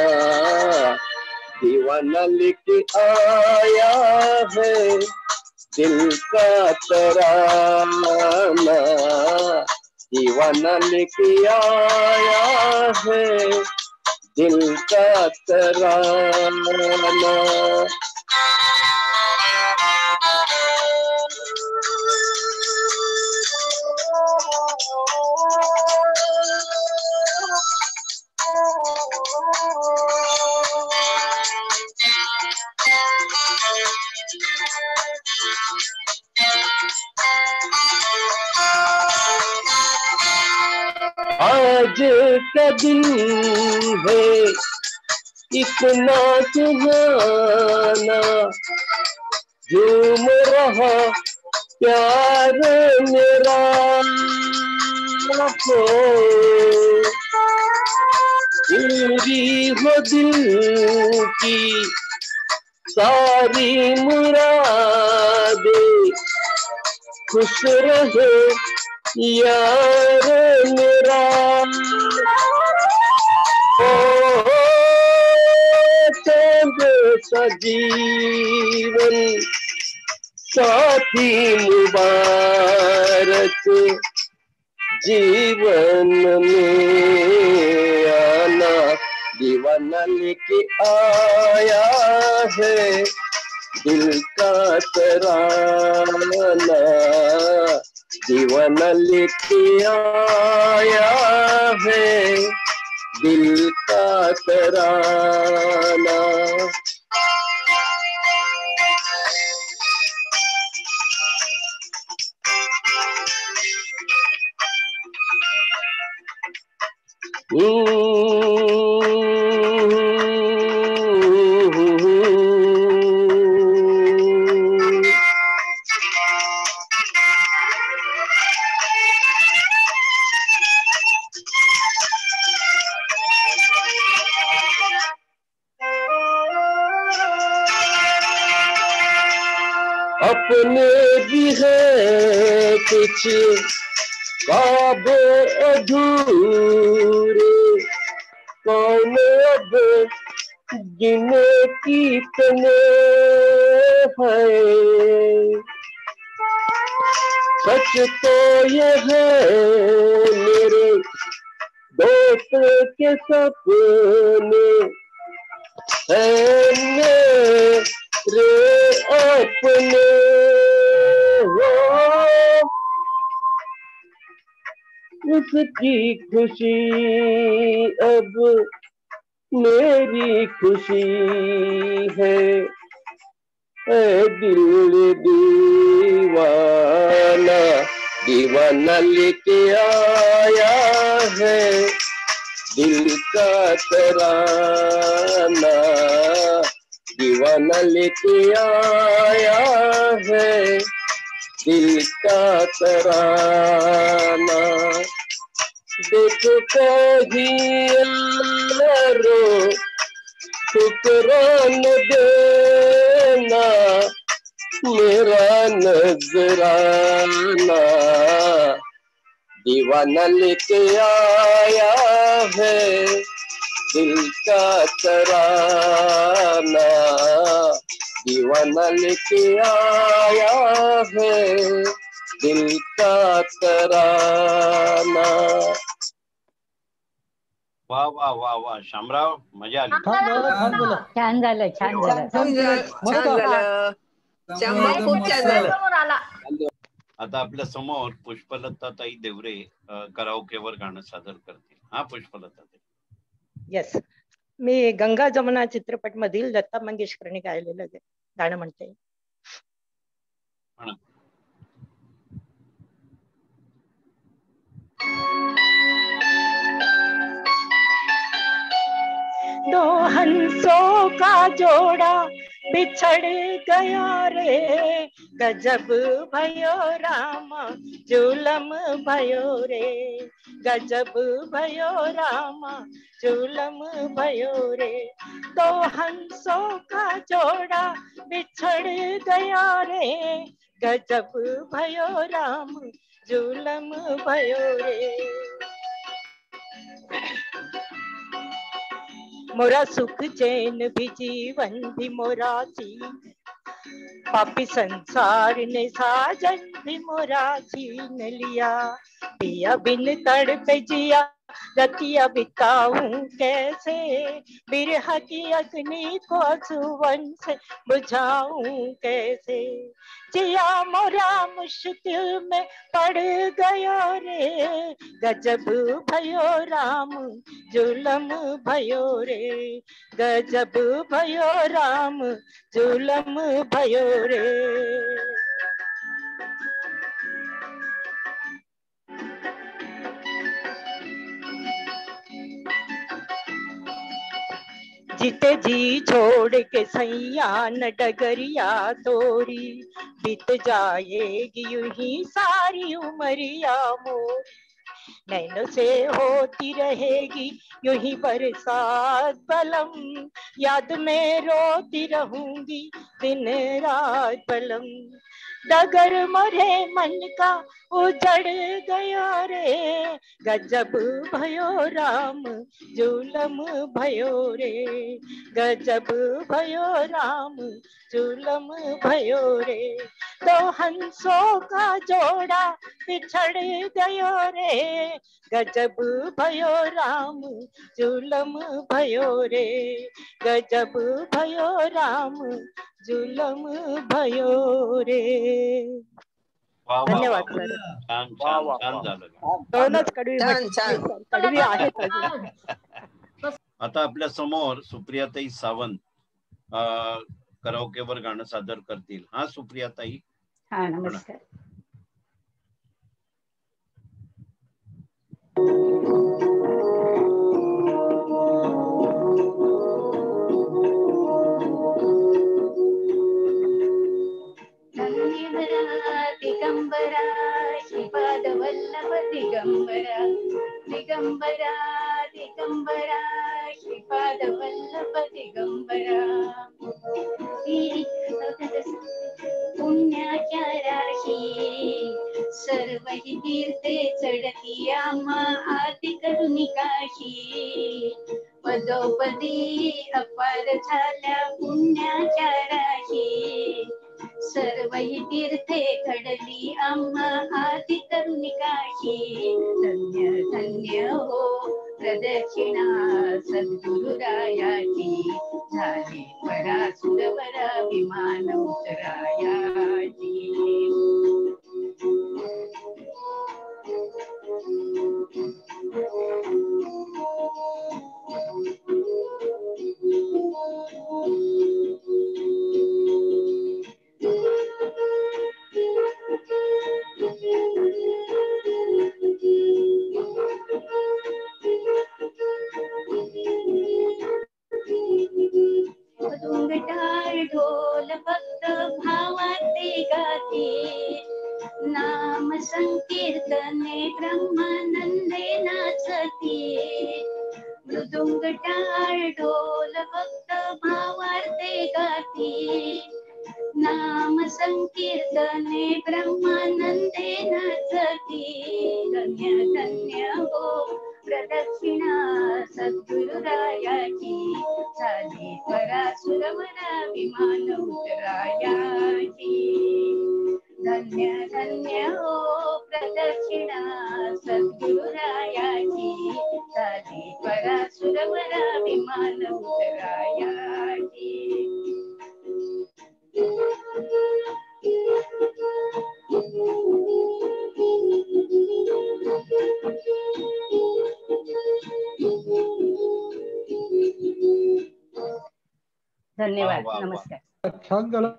दीवाना लेके आया है दिल का तराना, दीवाना लेके आया है दिल का तराना. आज का दिन है इतना सुहाना, झूम रहा प्यार मेरा हो, पूरी हो दिल की सारी मुरादें, खुश रहे यार मेरा. ओ चांद सा जीवन साथी मुबारक, जीवन में आना, दीवाना लेके आया है दिल का तराना, दीवाना लेके आया है दिल का तराना. अपने भी है कुछ ख्वाब अधूरे, कौन अब गिने कितने हैं. सच तो ये है मेरे दोस्त के सपने है मेरे अपने हो, उसकी खुशी अब मेरी खुशी है. दिल दीवाना, दीवाना लेके आया है दिल का तराना, दीवाना लेके आया है दिल का तराना. देखो कहीं यारो शुक्रान देना मेरा नजराना, दीवाना लेके आया है दिल का तराना, दीवाना लेके आया है दिल का तराना। वा वा वा वा शामराव, मजा आली. छान झालं, छान झालं. छान झालं. शामराव खूप छान झालं. आता आपल्या समोर पुष्पलता ताई देवरे कराओकेवर गाणं सादर करतील. हा पुष्पलता ताई. येस, मी गंगा जमुना चित्रपट मधील लता मंगेशकरने गायलेलं गाणं म्हणते. दो हंसों का जोड़ा बिछड़ गया रे, गजब भयो रामा जुलम भयो रे, गजब भयो रामा जुलम भयो रे। दो हंसों का जोड़ा बिछड़ गया रे, गजब भयो राम जुलम भयो रे। मोरा सुख चैन भी जीवन भी मोरा छीन, पापी संसार ने साजन भी मोरा छीन लिया। पिया बिन तड़पे जिया रतिया बिताऊं कैसे, बिरह की अग्नि को सुवन से बुझाऊं कैसे। जिया मोरा मुश्किल में पड़ गया रे, गजब भयो राम जुलम भयो रे, गजब भयो राम जुलम भयो रे। जीते जी छोड़ के सैया न डगरिया तोरी, बीत जाएगी यूं ही सारी उमरिया मोरी। नैनों से होती रहेगी यूं ही बरसात बलम, याद में रोती रहूंगी दिन रात बलम। डगर मोरे मन का उजड़ गया रे, गजब भयो राम जुलम भयो रे, गजब भयो राम जुलम भयो रे। दो हंसों का जोड़ा बिछड़ गयो रे, गजब भयो राम जुलम भयो रे, गजब भयो राम जुलम भयो रे। धन्यवाद सर. छान छान छान झालं. दोनच कडवी आहेत. आता आपल्या समोर सुप्रियाताई सावंत कराओकेवर गाणं सादर करतील. हा सुप्रियाताई. हा नमस्कार. दिगंबरा श्रीपाद वल्लभ दिगंबरा, दिगंबरा दिगंबरा श्रीपाद वल्लभ दिगंबरा। पुण्याच्या राशी सर्वही तीर्थे चढती आम्हा आती करुणी काशी, पदोपदी अपार झाल्या पुण्याच्या राशी, सर्वही तीर्थे घडली आम्हा आदी करुणी काशी। धन्य धन्य हो प्रदक्षिणा सद्गुरुरायाची, झाली परा सुरवरा विमान उतरायाची। घुंगटाळ ढोल फक्त भावाते गाते, नाम संकीर्तने ब्रह्मानंदे नाचते। मृदुंग टाळ ढोल फक्त भावाते गाते, नाम संकीर्तने ब्रह्मानंदे नाचते। धन्य धन्य हो प्रदक्षिणा सद्गुरुरायाची साधी त्वरा सुरवरा विमान उतरायाची धन्य धन्य हो प्रदक्षिणा सद्गुरुरायाची साधी त्वरा सुरवरा विमान उतरायाची धन्यवाद नमस्कार. छान झालं.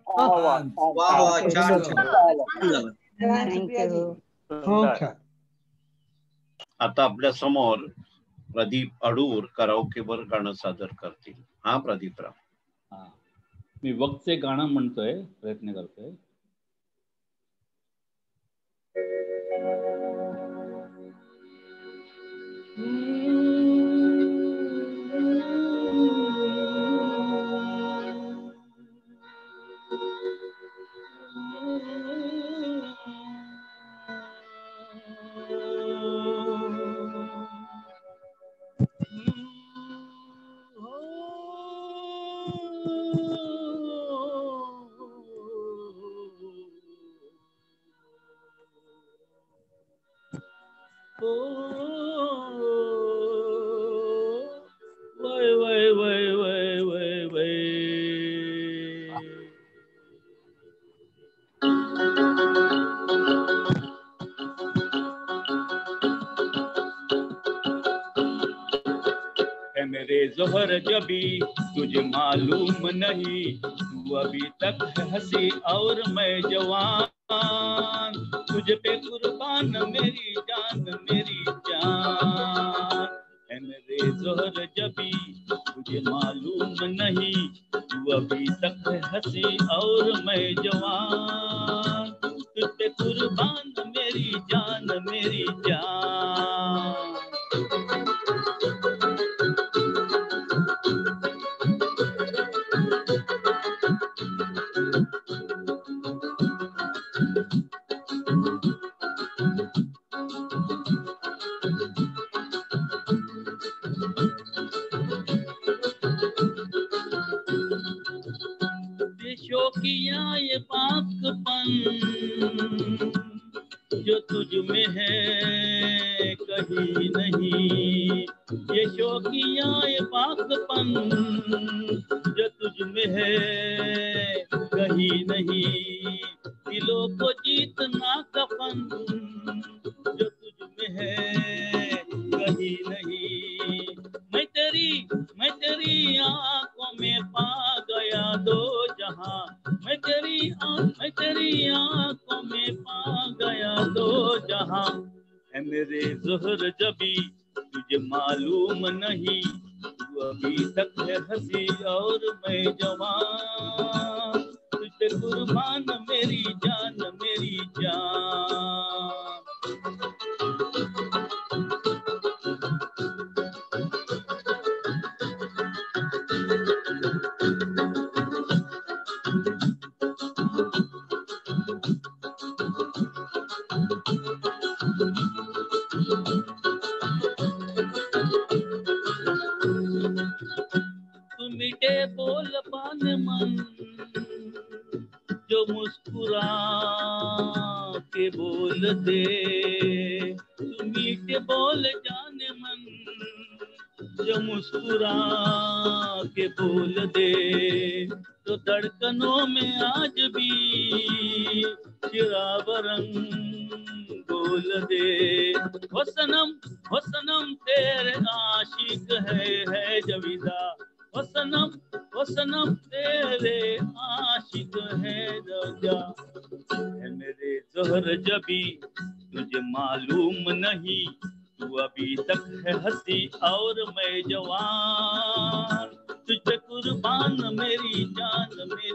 थँक्यू. आता आपल्या समोर प्रदीप अडूर कराओकेवर गाणं सादर करतील. हा प्रदीपराव. मी वक्तचे गाणं म्हणतोय, प्रयत्न करतोय. जोहर जबी तुझे मालूम नहीं, तू अभी तक है हंसी और मैं जवान, तुझ पे कुर्बान मेरी जान है मेरे जोहर जबी तुझे मालूम नहीं, तू अभी तक है हंसी और मैं जवान, तुझ पे कुर्बान मेरी जान शौकिया ये पाकपन जो तुझ में है कहीं नहीं, ये शौकिया ये पाकपन जो तुझ में है कहीं नहीं, दिलों को जीतना कफन जो तुझ में है कहीं नहीं, मैं तेरी आंखों में पा गया दो जहां, मैं तेरी आंखों में पा गया दो जहां, है मेरे ज़ोहर जबी तुझे मालूम नहीं, तू अभी तक है हंसी और मैं जवान, तुझे कुर्बान मेरी जान मीठे बोल पान मन जो मुस्कुरा के बोल दे, तू मीठे बोल जाने मन जो मुस्कुरा के बोल दे, तो धड़कनों में आज भी शराब रंग बोल दे, हो सनम तेरे आशिक है जविदा, ओ सनम तेरे आशिक है रजा, है मेरे ज़ोहर जबी तुझे मालूम नहीं, तू अभी तक है हंसी और मैं जवान, तुझ पे कुर्बान मेरी जान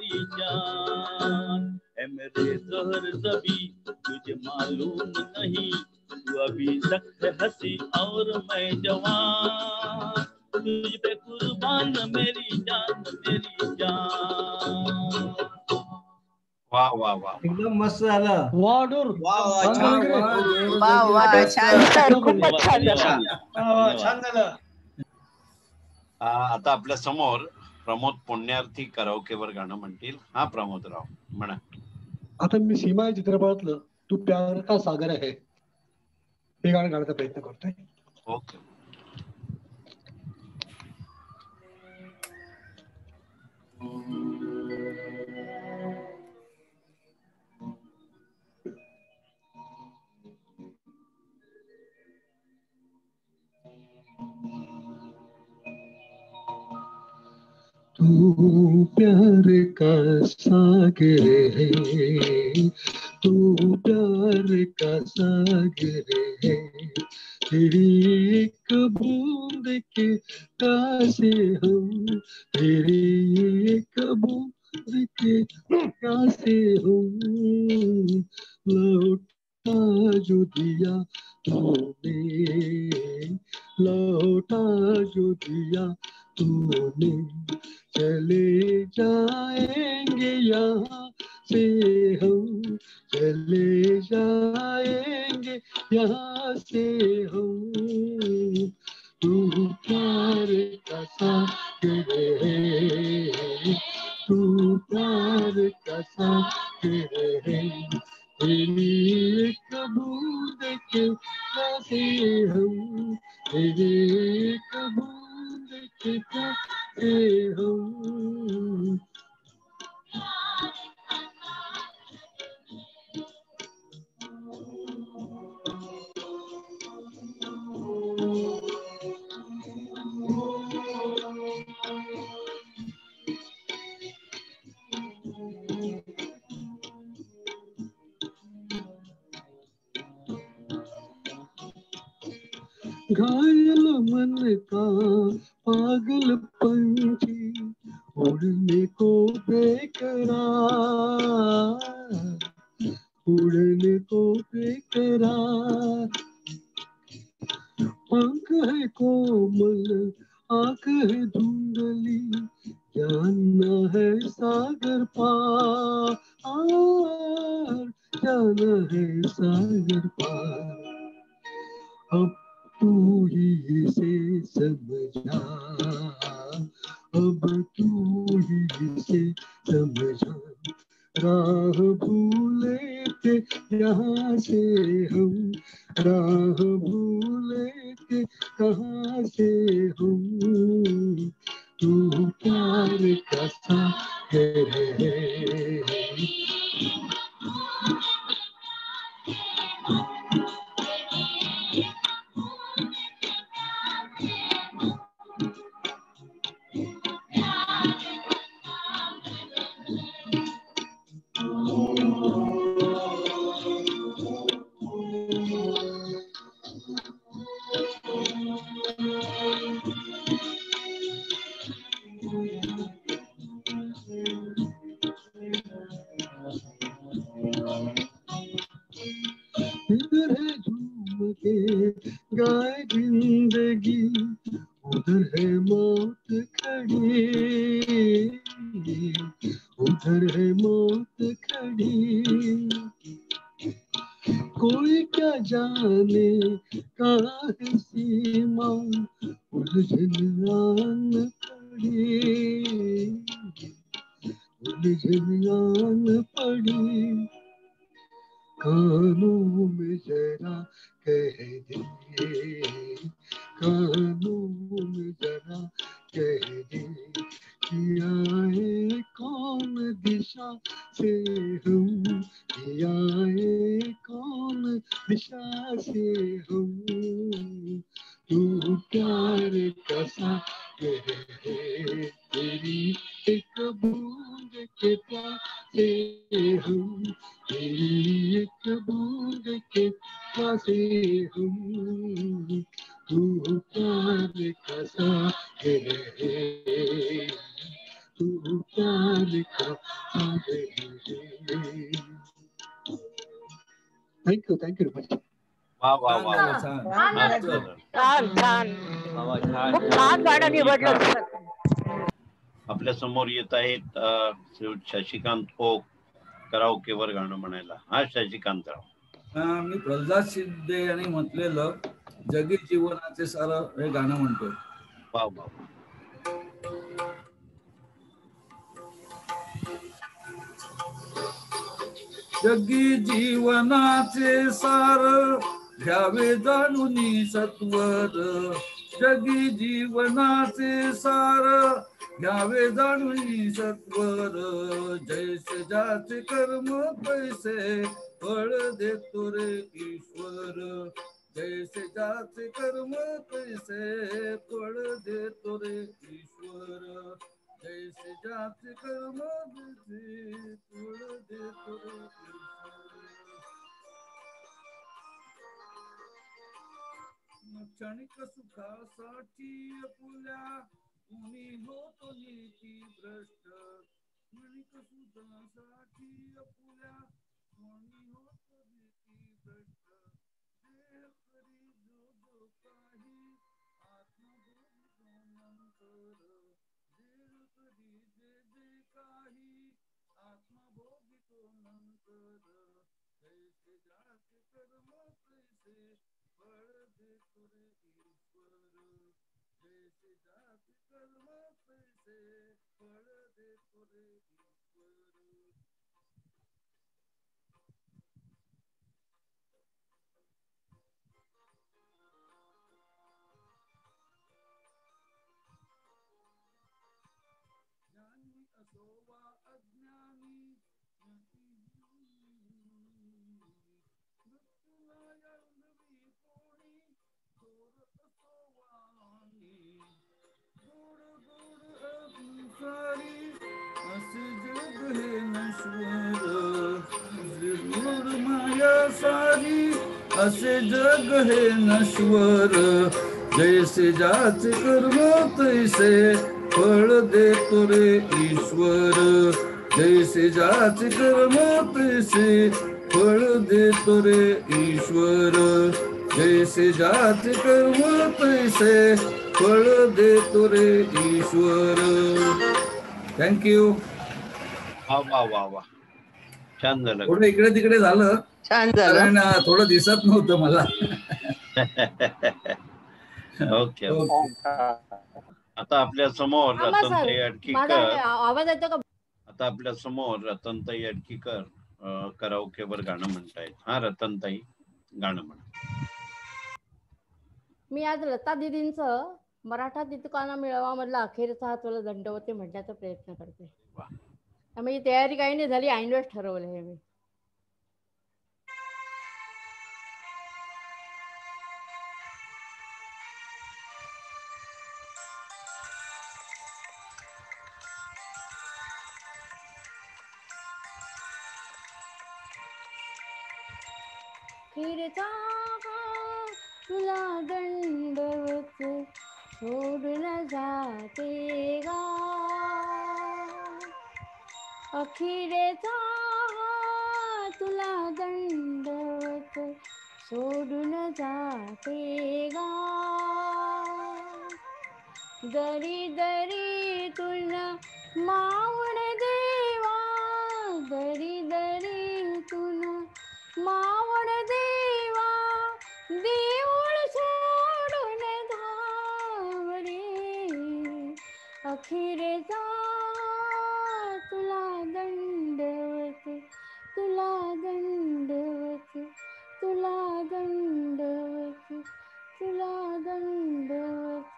है मेरे ज़ोहर जबी तुझे मालूम नहीं, तू अभी तक है हंसी और मैं जवान, तुझ पे कुर्बान मेरी जान वा वा वा एकदम मस्त झालं. वाडूर छान झालं. आता आपल्या समोर प्रमोद पुण्यार्थी कराओकेवर गाणं म्हणतील. हा प्रमोदराव म्हणा. आता मी सीमा या चित्रपटातलं तू प्यार का सागर आहे हे गाणं गाण्याचा प्रयत्न करतोय. ओके. तू प्यार का सागर है, तू प्यार का सागर है, तेरी एक बूंद के प्यासे हम, तेरी एक बूंद के प्यासे हम, लौटा जो दिया तूने, लौटा जो दिया तूने, चले जाएंगे यहाँ से हम, चले जाएंगे यहाँ से हम, तू प्यार का सागर है, तू प्यार का सागर है, तेरी एक बूंद के प्यासे हम, तेरी एक बूंद के प्यासे हम. घायल मन का पागल पंछी उड़ने को बेकरार, उड़ने को बेकरार, पंख है कोमल आँख है धुंधली, जाना है सागर पार, जाना है सागर पार. अब तू ही इसे समझा, अब तू ही इसे समझा, राह भूले थे यहाँ से हम, राह भूले थे कहाँ से हम, तू प्यार का सागर है. इधर है झूम के गाए जिंदगी, उधर है मौत खड़ी, उधर है मौत खड़ी, कोई क्या जाने कहाँ है सीमा, उलझन आन पड़ी, उलझन आन पड़ी, कानों में जरा कह दे, कानों में जरा कह दे, कि आए कौन दिशा से हम, कि आए कौन दिशा से हम, तू प्यार का सागर है, तेरी एक बूंद के प्यासे हम, तेरी एक बूंद के प्यासे हम, तू प्यार का सागर है, तू प्यार का सागर है. Thank you much. वा वा वा छान छान खूप छान गाणं निवडलं. आपल्या समोर येत आहेत श्री शशिकांत ओक कराओकेवर गाणं म्हणायला? हा शशिकांतराव. मी प्रल्हाद शिंदे यांनी म्हटलेलं जगी जीवनाचे सार हे गाणं म्हणतोय. वा वा. जगी जीवनाचे सार घ्यावे जाणून सत्वर, जगी जीवनाचे सार घ्यावे जाणून सत्वर, जैसे ज्याचे कर्म तैसे फळ देतो रे ईश्वर, जैसे ज्याचे कर्म तैसे फळ देतो रे ईश्वर, जैसे ज्याचे कर्म तैसे फळ देतो रे ईश्वर. क्षणिक सुखासाठी आपुल्या कोणी होतो नीती भ्रष्ट, क्षणिक सुखासाठी आपुल्या कोणी होतो नीती भ्रष्ट, देह करी जो काही आत्मबोधी नंतर, देह करी जे काही आत्मबोधी तो नंतर, जैसे ज्याचे कर्म तैसे फळ देतो रे ईश्वर, जैसे ज्याचे कर्म तैसे फळ देतो रे ईश्वर. ज्ञानी असो वा अज्ञानी, मृत्यूला यावी कोणी थोर असो वाणी, गोड गोड संसारी असे जग हे नश्वर, गोड माया सारी असे जग हे नश्वर, जैसे ज्याचे कर्म तैसे फळ देतो रे ईश्वर, जैसे ज्याचे कर्म तैसे फळ देतो रे ईश्वर, जैसे ज्याचे कर्म तैसे फळ देतो रे ईश्वर. थँक्यू. वा वा वा, छान झालं. थोडं इकडे तिकडे झालं, छान झालं, कारण थोडं दिसत नव्हतं मला. ओके. आता आपल्या समोर रतनताई अडकीकर, आवाज येतो का? आता आपल्या समोर रतनताई अडकीकर कराओकेवर गाणं म्हणतायत. हा रतनताई, गाणं म्हणा. मी आज लता दिदींचं मराठा दितुकाना मिळवा मधला अखेरचा हा तुला दंडवते म्हणण्याचा प्रयत्न करते. त्यामुळे तयारी काही नाही झाली, ऐनवेळेस ठरवलं हे मी. अखेरचा तुला दंडवत सोडून जाते गा, अखेरचा तुला दंडवत सोडून जाते गा, दरी दरी तुला मावण देवा, दरी दरी तुला मावण देवा, देऊळ सोडून धावरे, अखेरचा तुला दंडवत, तुला दंडवत, तुला दंडवत, तुला दंडवत.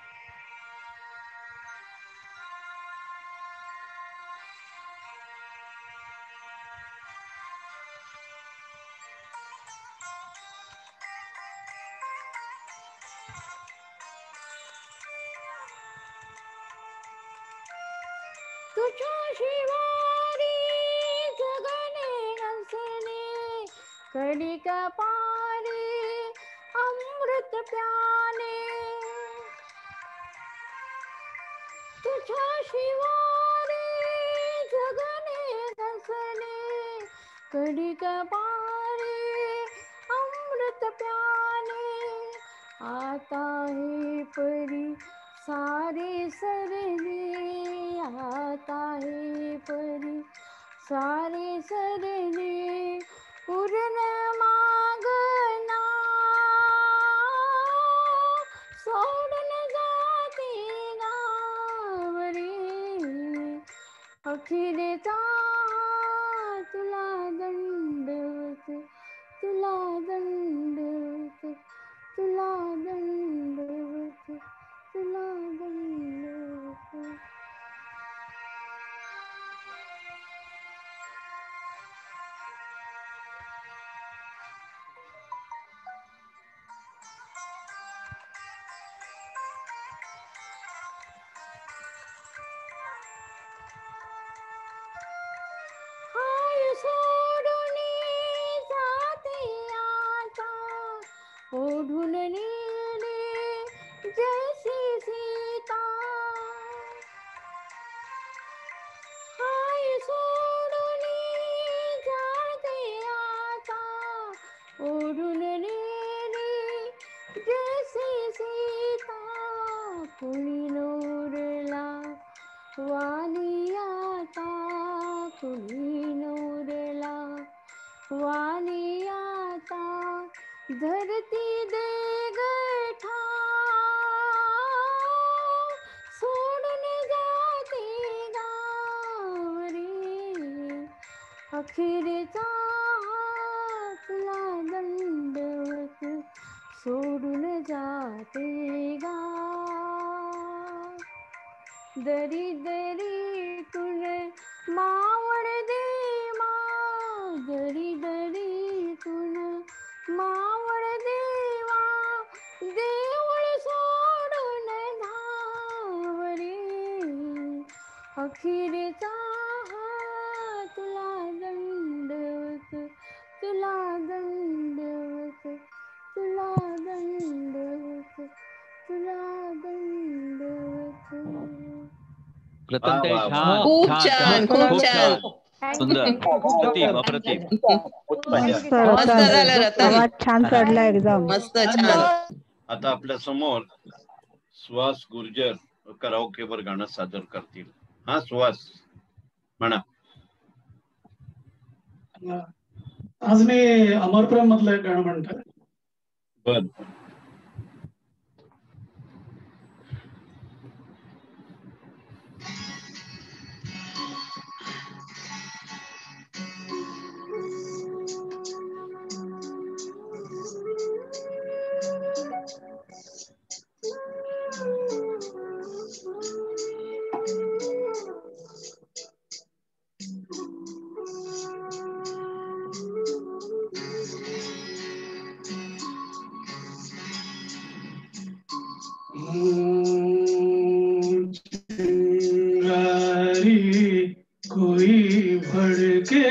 तुझ्या शिवारी जगणे नसणे, कडिक पारी अमृत प्याने, तुझ्या शिवारी जगणे नसणे, कडिक पारी अमृत प्याने, आता हे परी सारे सरले, आता हे परी सारे सरले पूर्ण मागना सोडून जाते गावरे अखिरेचा तुला दंडवत तुला दंडवत तुला दंडवत तुला दंडवत. ओढून नेले जैसी सीता हाय सोडून जाते आता ओढून नेले जैसी सीता कुणी नूरला वाली आता कुणी नूरला वाली आता धरती दे गठा सोडून जाते गावरे अखेरचा तुला दंडवत सोडून जाते गाव. दरी दरीतून मावळ देवा दरी दरीतून मावळ देवा देऊळ सोडून धावरे अखेरचा तुला दंडवत तुला दंडवत तुला दंडवत तुला दंडवत. प्रथमतः वा, वा, छान खूप छान छान, छान खूप खूप छान. छान सुंदर अप्रतिम अप्रतिम. मस्त मस्त झालं रतन. आवाज छान चढला एकदम. मस्त छान. आता आपल्या समोर सुहास गुर्जर कराओकेवर गाणं सादर करतील. हा सुहास म्हणा. आज मी अमरप्रेम मधलं एक गाणं म्हणतोय. बर कोई भड़के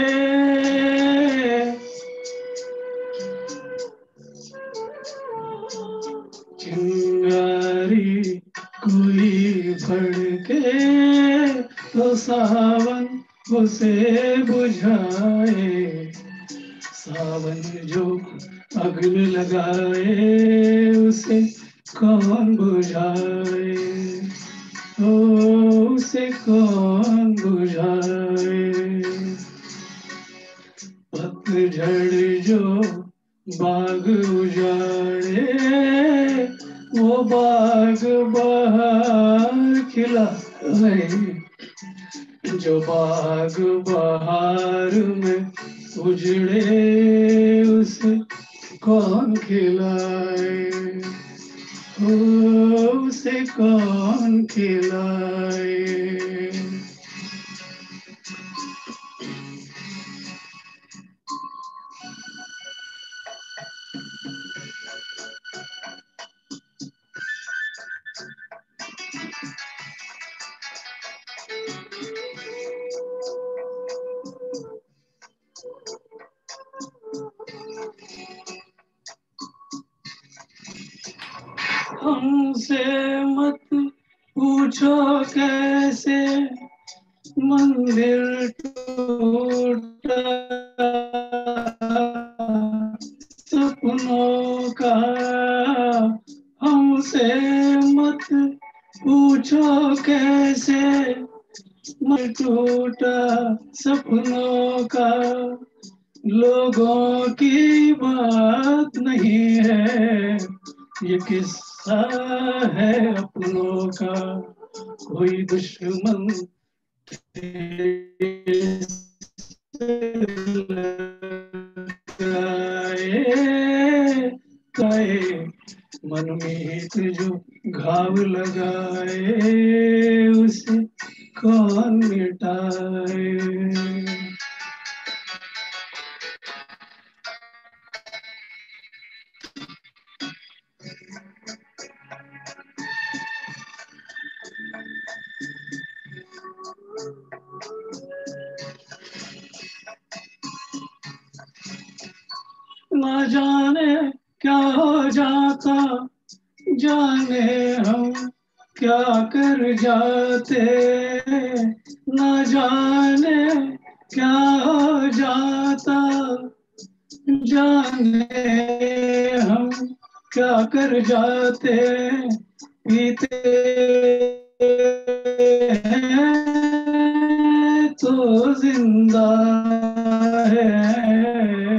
चिंगारी कोई भड़के तो सावन उसे बुझाए सावन जो अग्न लगाए उसे कौन बुझाए उसे कौन बुझाए पतझड़ जो बाग उजाड़े वो बाग बहार खिला है जो बाग बहार में उजड़े उसे कौन खिलाए उसे कौन खिलाए. हमसे मत पूछो कैसे मंदिर टूटा सपनों का हमसे मत पूछो कैसे मैं टूटा सपनों का, लोगों की बात नहीं है, ये किस्सा है अपनों का। कोई दुश्मन मन में जो घाव लगाए उसे कौन मिटाए। ना जाने क्या हो जाता, जाने हम क्या कर जाते, न जाने क्या हो जाता, जाने हम क्या कर जाते। पीते हैं तो जिंदा है,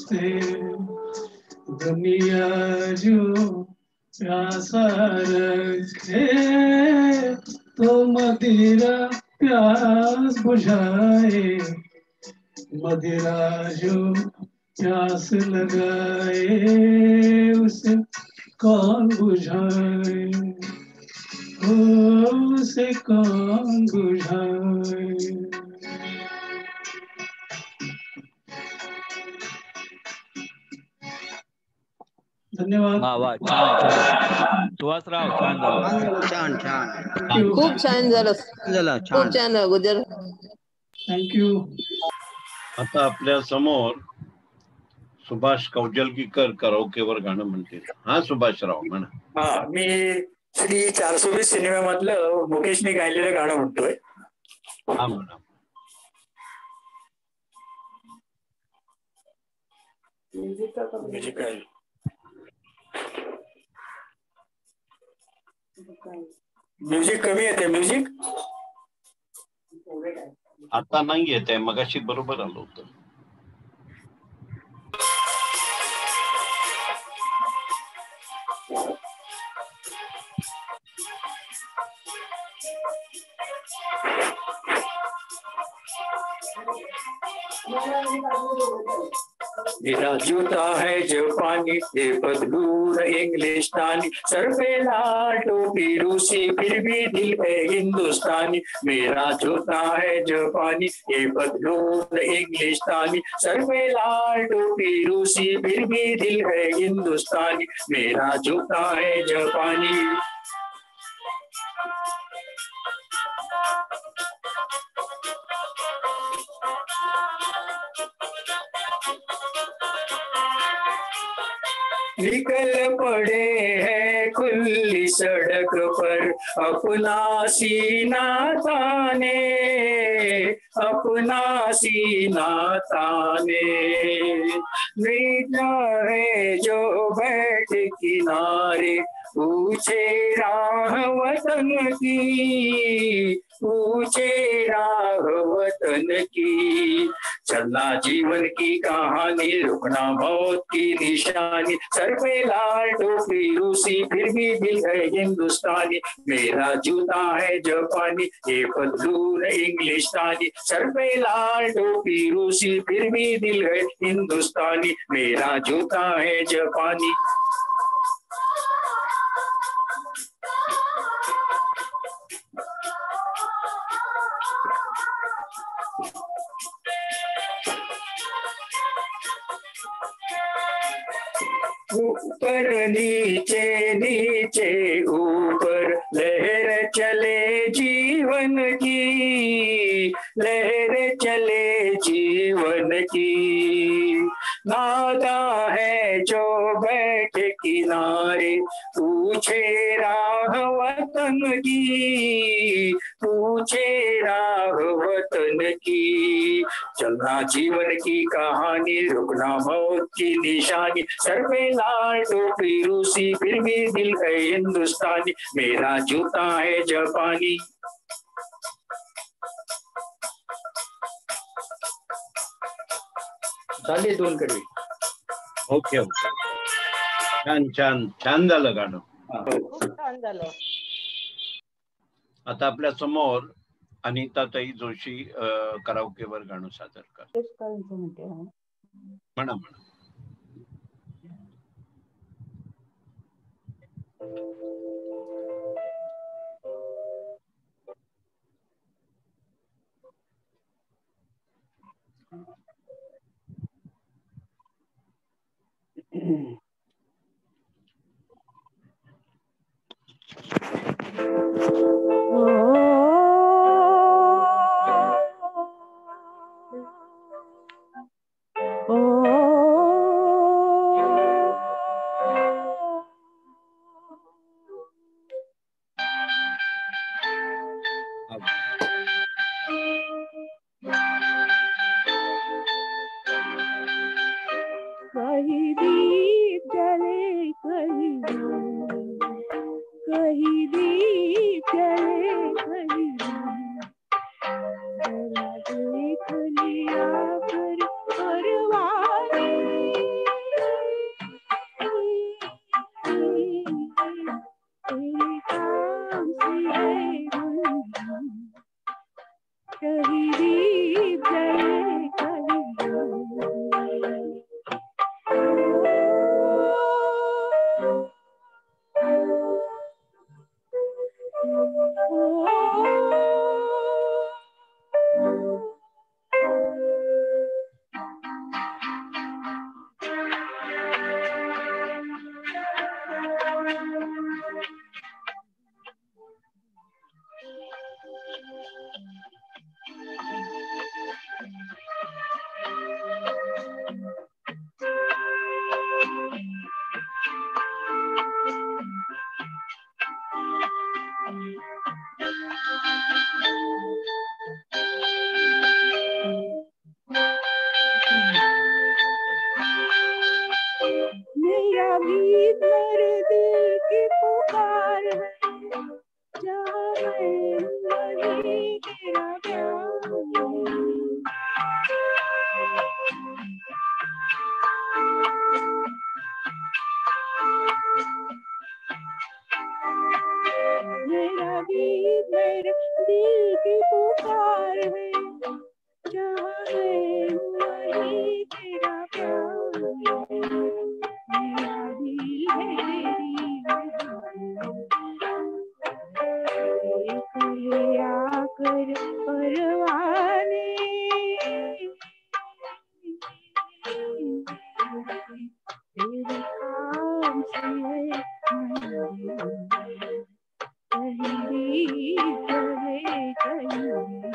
दुनिया जो प्यासा रखे तो मदिरा प्यास बुझाए, मदिरा जो प्यास लगाए उसे कौन बुझाए, उसे कौन बुझाए। धन्यवाद. वा वा, छान छान. सुहासराव, छान झालं. छान छान. खूप छान झालं. खूप छान गुजर. थँक्यू. आता आपल्या समोर सुभाष कौजलगीकर कराओकेवर गाणं म्हणतील. हा सुभाषराव म्हणा. हा, मी श्री 420 सिनेमामधलं मुकेशने गायलेलं गाणं म्हणतोय. हा म्हणा. म्युझिक आहे. म्युझिक कमी येते. म्युझिक आता नाही येत आहे, मगाशी बरोबर आलं होतं. मेरा जूता है जापानी, ये पतलून इंग्लिस्तानी, सर पे लाल टोपी रूसी, फिर भी दिल है हिंदुस्तानी। मेरा जूता है जापानी, ये पतलून इंग्लिस्तानी, सर पे लाल टोपी रूसी, फिर भी दिल है हिंदुस्तानी। मेरा जूता है जापानी। निकल पड़े हैं खुली सड़क पर अपना सीना ताने, अपना सीना ताने। मीठा है जो बैठ किनारे, पूछे राह वतन की, पूछे राह वतन की। चलना जीवन की कहानी, रुकना मौत की निशानी, सर पे लाल टोपी रूसी, फिर भी दिल है हिंदुस्तानी। मेरा जूता है जापानी, ये पतलून इंग्लिस्तानी, सर पे लाल टोपी रूसी, फिर भी दिल है हिंदुस्तानी। मेरा जूता है जापानी। ऊपर नीचे नीचे ऊपर, लहर चले जीवन की, लहर चले जीवन की। नादा है जो बैठ किनारे, पूछे राह वतन की, पूछे राह वतन की। चलना जीवन की कहानी, रुकना मौत की निशानी, सर पे लाल टोपी रूसी, फिर भी दिल है हिंदुस्तानी। मेरा जूता है जापानी। झाले 2 कडे. Okay okay. छान छान छान झालं गाणं. छान झालं. आता आपल्या समोर अनिताताई जोशी कराओकेवर गाणं सादर कर. म्हणा म्हणा. कहीं दीप जले कहीं दीप जले कहीं जरा देख लिया कर परवाने तेरे काम से है कहीं दीप जले कहीं मेरा गीत मेरे दिल की पुकार है जहाँ मैं वहीं तेरा प्यार मेरा गीत मेरे दिल की पुकार है जहाँ मैं वहीं तेरा प्यार मेरा दिल है तेरी आकर परवाने तेरे काम से कहीं चले कहीं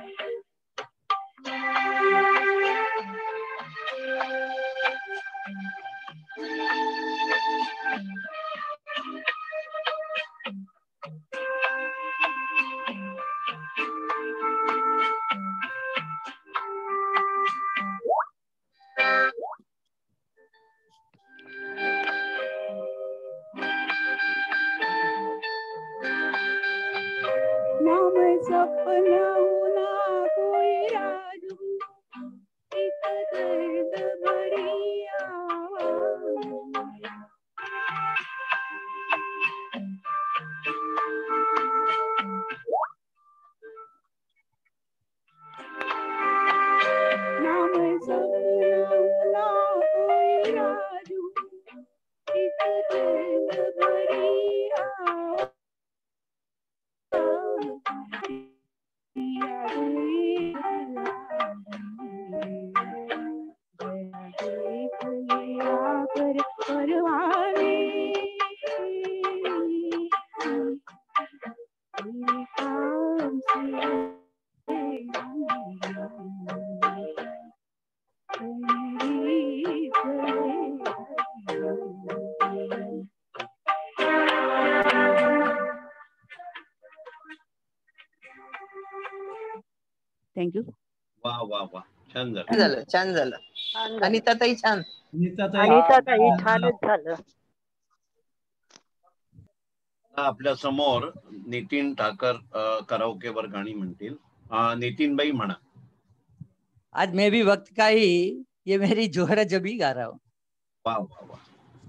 ना मैं सपना हूँ ना कोई राज हूँ एक दर्द भरी आवाज़ ना मैं सपना हूँ ना कोई राज हूँ एक दर्द भरी आवाज़ देख लिया कर परवाने तेरे काम से थँक्यू. वा वा वा. छान झालं. छान झालं छान झालं. अनिताताई छान. अनिताताई छानच झालं. आपल्या समोर नितीन ठाकर कराओकेवर गाणी म्हणतील. नितीन भाई म्हणा. आज मैं भी वक्त का ही ये मेरी जोहर जबी गा रहा हूँ। वाह वाह वाह।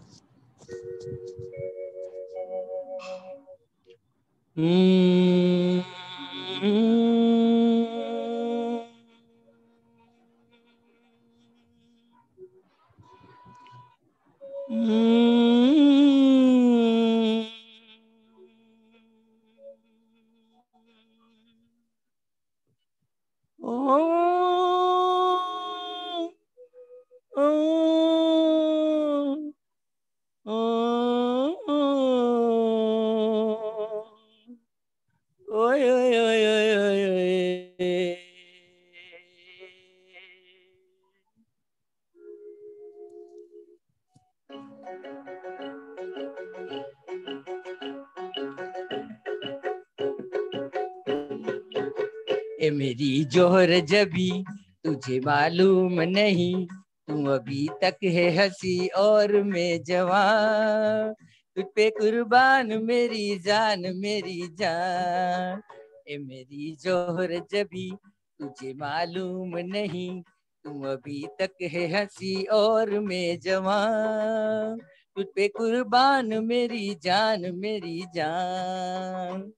ए मेरी जोहर जबी तुझे मालूम नहीं, तू अभी तक है हंसी और मैं जवान, तुझ पे कुर्बान मेरी जान मेरी जान। ए मेरी जोहर जबी तुझे मालूम नहीं, तू अभी तक है हंसी और मैं जवान, तुझ पे कुर्बान मेरी जान मेरी जान।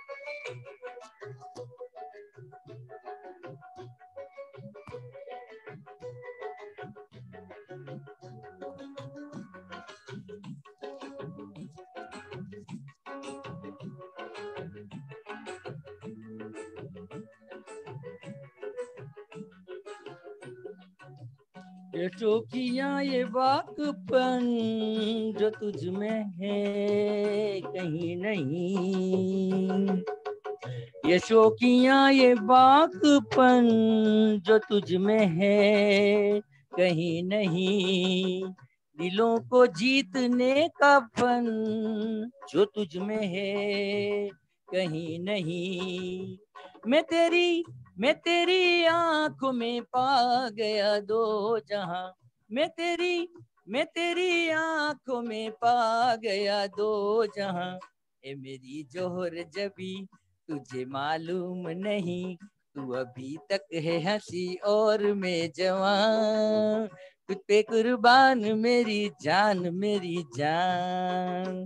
ये टोकियां ये बाकपन जो तुझ में है कहीं नहीं, ये शौकियां ये बाकपन जो तुझ में है कहीं नहीं, दिलों को जीतने का फन जो तुझ में है कहीं नहीं। मैं तेरी आंखों में पा गया दो जहां, मैं तेरी आंखों में पा गया दो जहां। ए मेरी जोहर जबी तुझे मालूम नहीं, तू अभी तक है हंसी और मैं जवान, तुझ पे कुर्बान मेरी जान मेरी जान।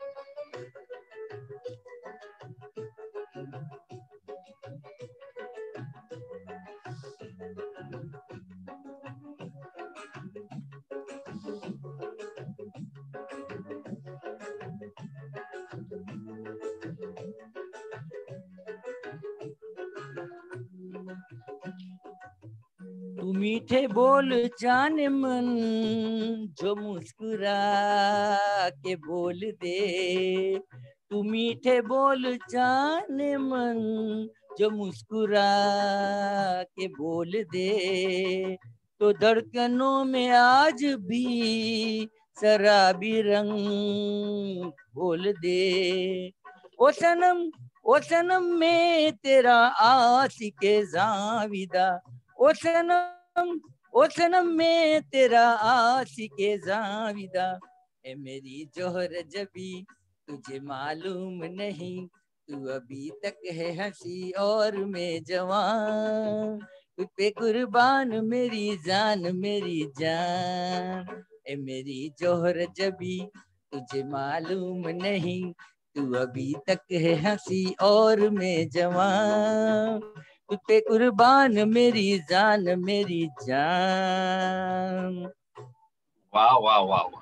तू मीठे बोल जाने मन जो मुस्कुरा के बोल दे, तू मीठे बोल जाने मन जो मुस्कुरा के बोल दे, तो धड़कनों में आज भी शराबी रंग घोल दे। ओ सनम मैं तेरा आशिके जाविदा, ओ सनम मैं तेरा आशिके जाविदा। ए मेरी जोहर जबी तुझे मालूम नहीं, तू अभी तक है हंसी और मैं जवान, तुझ पे कुर्बान मेरी जान मेरी जान। ए मेरी जोहर जबी तुझे मालूम नहीं, तू अभी तक है हंसी और मैं जवान, तुझ पे कुर्बान मेरी जान मेरी जान। वाह वाह वाह वाह।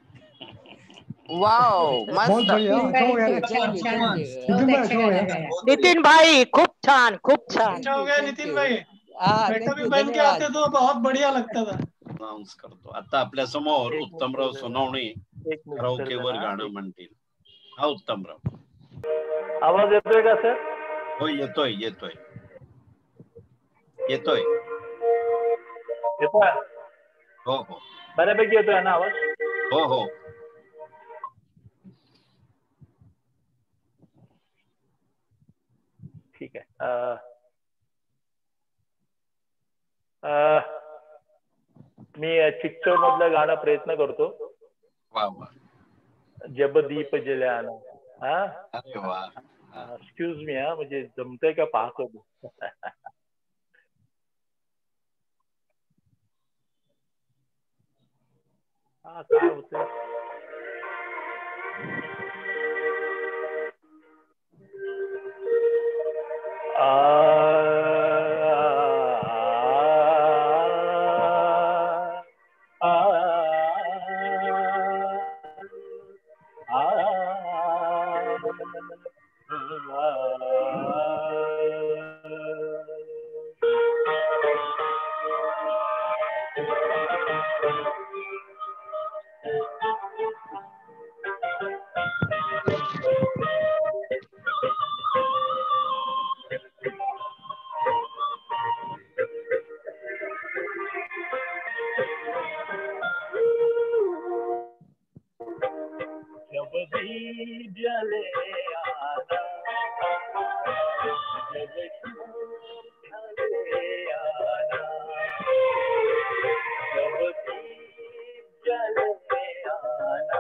वाओ बहुत बढ़िया, अच्छा हो गया नितिन भाई, अच्छा हो गया। नितिन भाई खूप छान खूप छान। अच्छा हो गया नितीन भाई, मैं कभी बन के आते तो बहुत बढ़िया लगता था। अनाउन्स करतो आता आपल्या समोर उत्तमराव सोनवणे कराओकेवर गाणं म्हणतील. हा उत्तमराव, आवाज येतोय का सर? हो येतोय येतोय येतोय येतोय, हो हो बऱ्यापैकी येतोय ना आवाज? हो हो. ठीक आहे. मी चित्तूर मधलं गाणं प्रयत्न करतो. वा वा. जब दीप जलाना. हा, अरे वा. एक्सक्यूज मी, हा म्हणजे जमतंय का पाहतो. हा काय होते जब भी जले आना जब ढले आना जब भी जले आना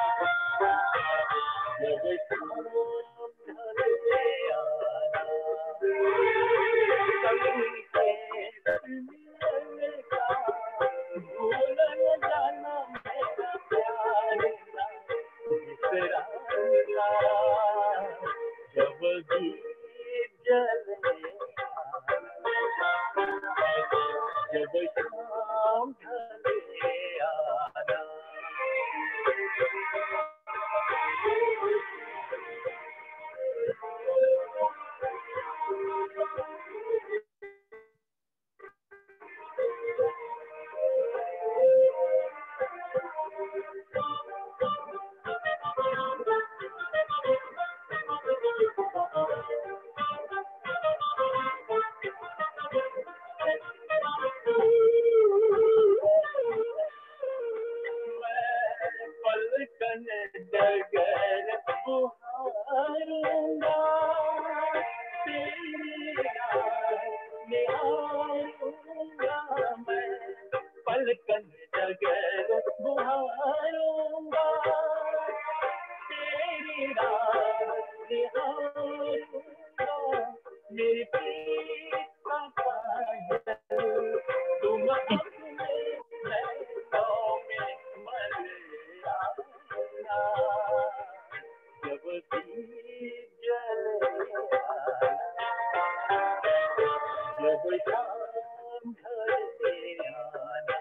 जब ढले आना कभी के मिलने का भूल न जाना मेरा प्यार ना बिसराना जब दीप जले जब शाम ढले आना पलकन डगर बुहारूंगा तेरी राह निहारूंगा मैं पलकन डगर बुहारूंगा तेरी राह निहारूंगा मेरी पीठ का काजल तुम अपने नैनों में मर आना जब दीप जले जब शाम ढले आना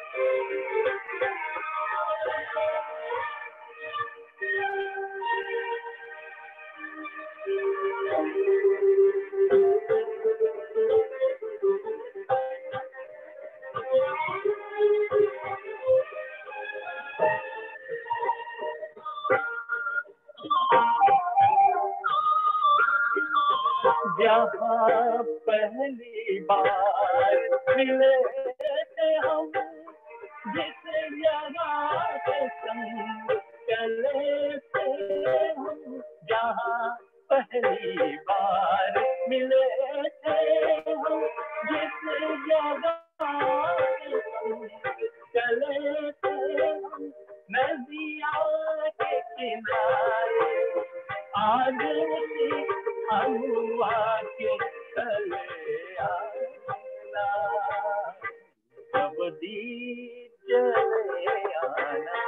जहाँ पहली बार मिले थे हम जिस जगह के संग चले थे हम जहाँ पहली बार मिले थे हम जिस जगह के संग चले थे हम नदिया के किनारे आज हवा के तले आना जब दीप जले आना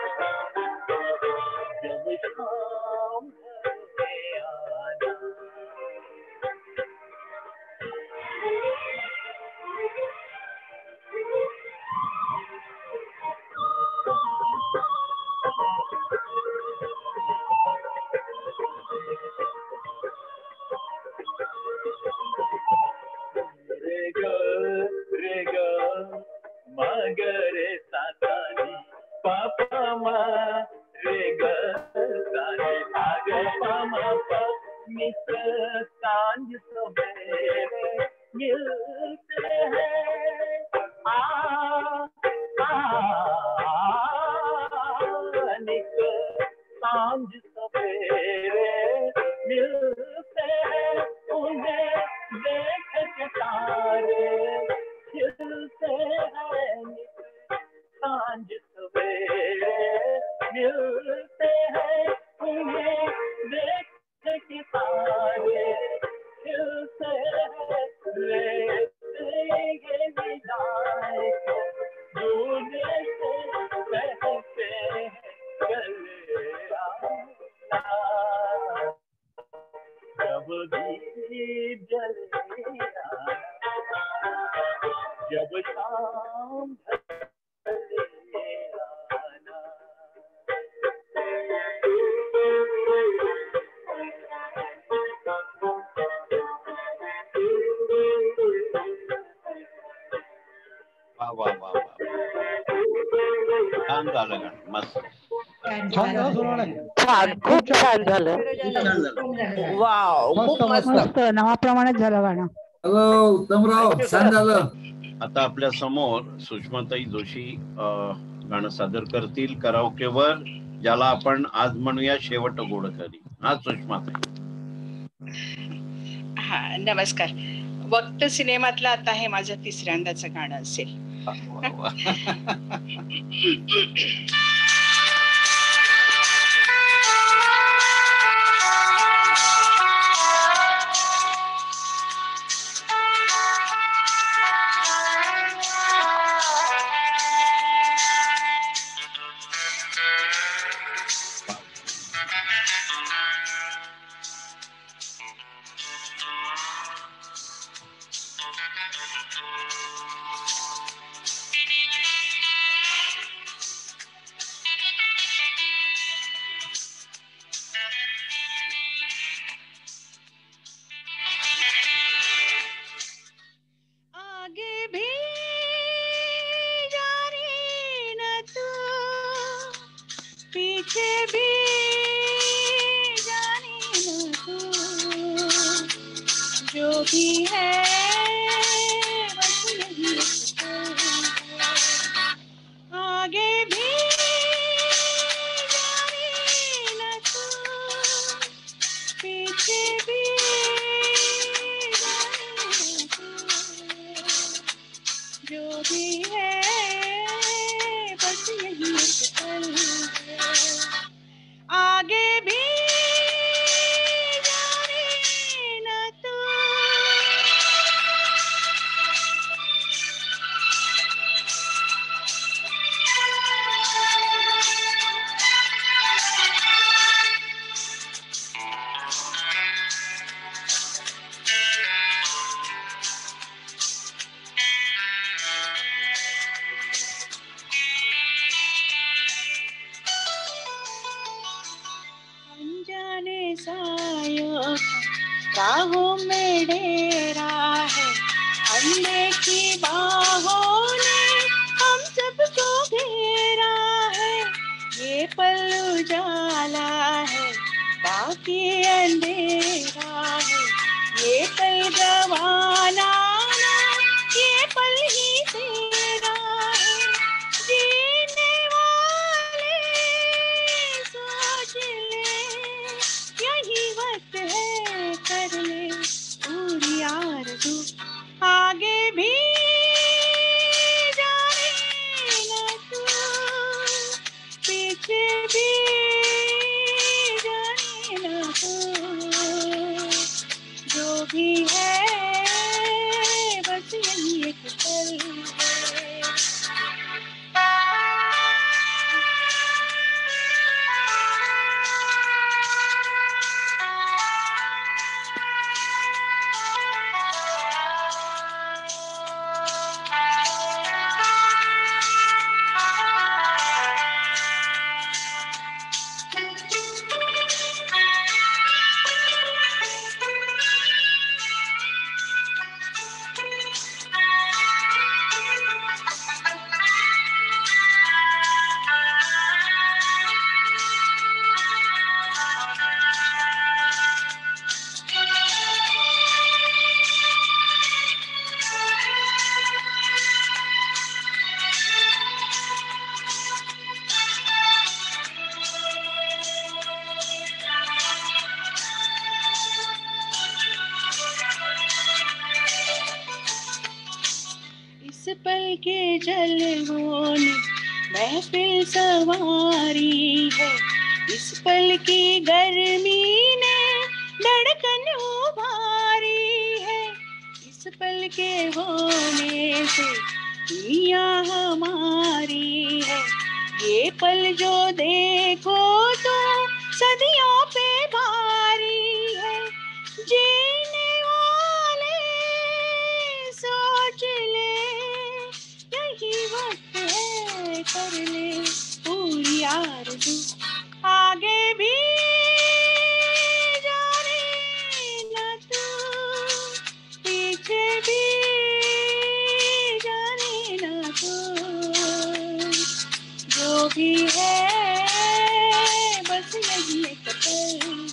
जब शाम ढले आना रे ग मगरे सातानी पापा मा रे ग सारे आग पामा पा नित सांझ सवेरे मिलते हैं नित सांझ सवेरे मिलते हैं उन्हें देख के तारे खिलते हैं सांझ सवेरे मिलते हैं उन्हें देख के तारे खिलते हैं ले देंगे विदाई को दूर से कहते दीप जले जब शाम ढले आना। वा वा वा वा, छान झालं गाणं, मस्त. छान झालं सोनाली. खूप छान झालं. वाव, खूप मस्त. मस्त नावाप्रमाणेच झालं गाणं. हॅलो उत्तमराव, छान झालं. आता आपल्या समोर सुषमाताई जोशी गाणं सादर करतील कराओकेवर, ज्याला आपण आज म्हणूया शेवट गोड करी. हा सुषमाताई. हा नमस्कार. वक्त सिनेमातलं आता हे माझं तिसऱ्यांदाचं गाणं असेल. बाहों में डेरा है, अंधे की बाहों ने हम सबको घेरा है। ये पल उजाला है, बाकी अंधेरा है। ये पल गवाना ना, ये पल ही तेरा है। जीने वाले सोच ले, यही वक्त है कर ले पूरी आरज़ू। आगे भी जाने न तू, पीछे भी जाने न तू। जो भी है बस यही एक पल है। इस पल के जलवों ने महफिल सवारी है। इस पल की गर्मी ने धड़कन उभारी है। इस पल के होने से दुनिया हमारी है। ये पल जो देखो तो सदियों पे भारी है। जी कर ले पूरी आरज़ू, आगे भी जाने न तू, पीछे भी जाने न तू, जो भी है बस यही एक पल है।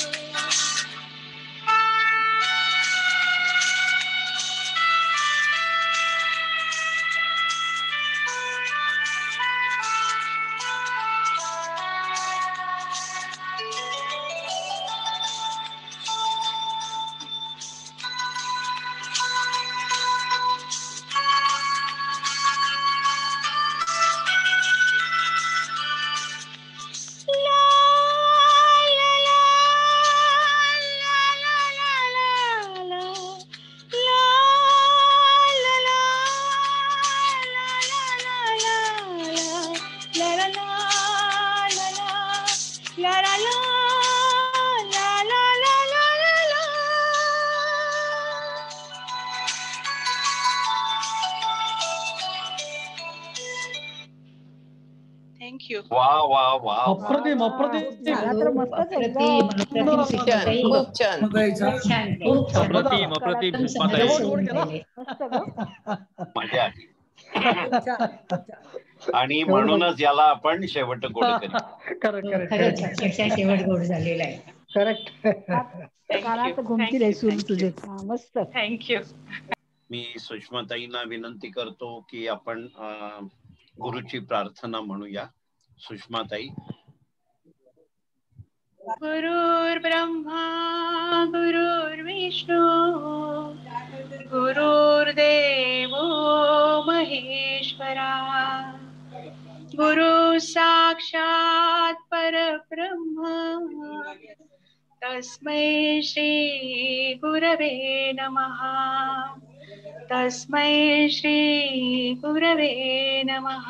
Thank you. वा वा वा अप्रतिम अप्रतिम मला तर मस्तच अप्रतिम एकदम अप्रतिम सुषमाताई. खूप छान. खूप छान खूप छान. अप्रतिम अप्रतिम एकदम सुषमाताई. समरस होऊन गेले. मस्त ग. मजा आली. खूप छान, खूप छान. आणि म्हणूनच याला आपण शेवट गोड करू. खरंच अक्षरशः शेवट गोड झालेला आहे. करेक्ट. कानात घुमतील हे सूर तुझे. हा, मस्त. थँक्यू. मी सुषमाताईंना विनंती करतो की आपण गुरुची प्रार्थना म्हणूया. सुषमाताई. गुरुर्ब्रह्मा गुरुर्विष्णू गुरुर्देवो महेश्वरा, गुरु साक्षात परब्रह्म तस्मै श्री गुरवे नमः. तस्मै श्री गुरवे नमः.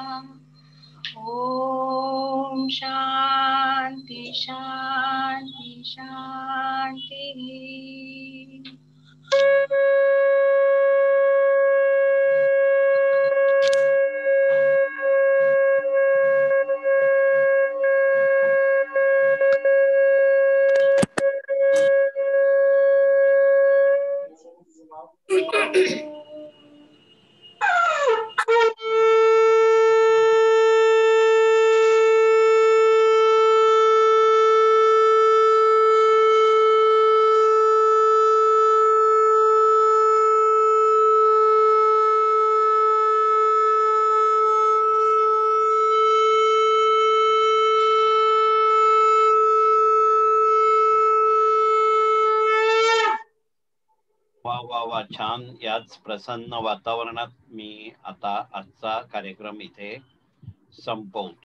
ओम शांती शांती शांती. छान. याच प्रसन्न वातावरणात मी आता आजचा कार्यक्रम इथे संपवतो.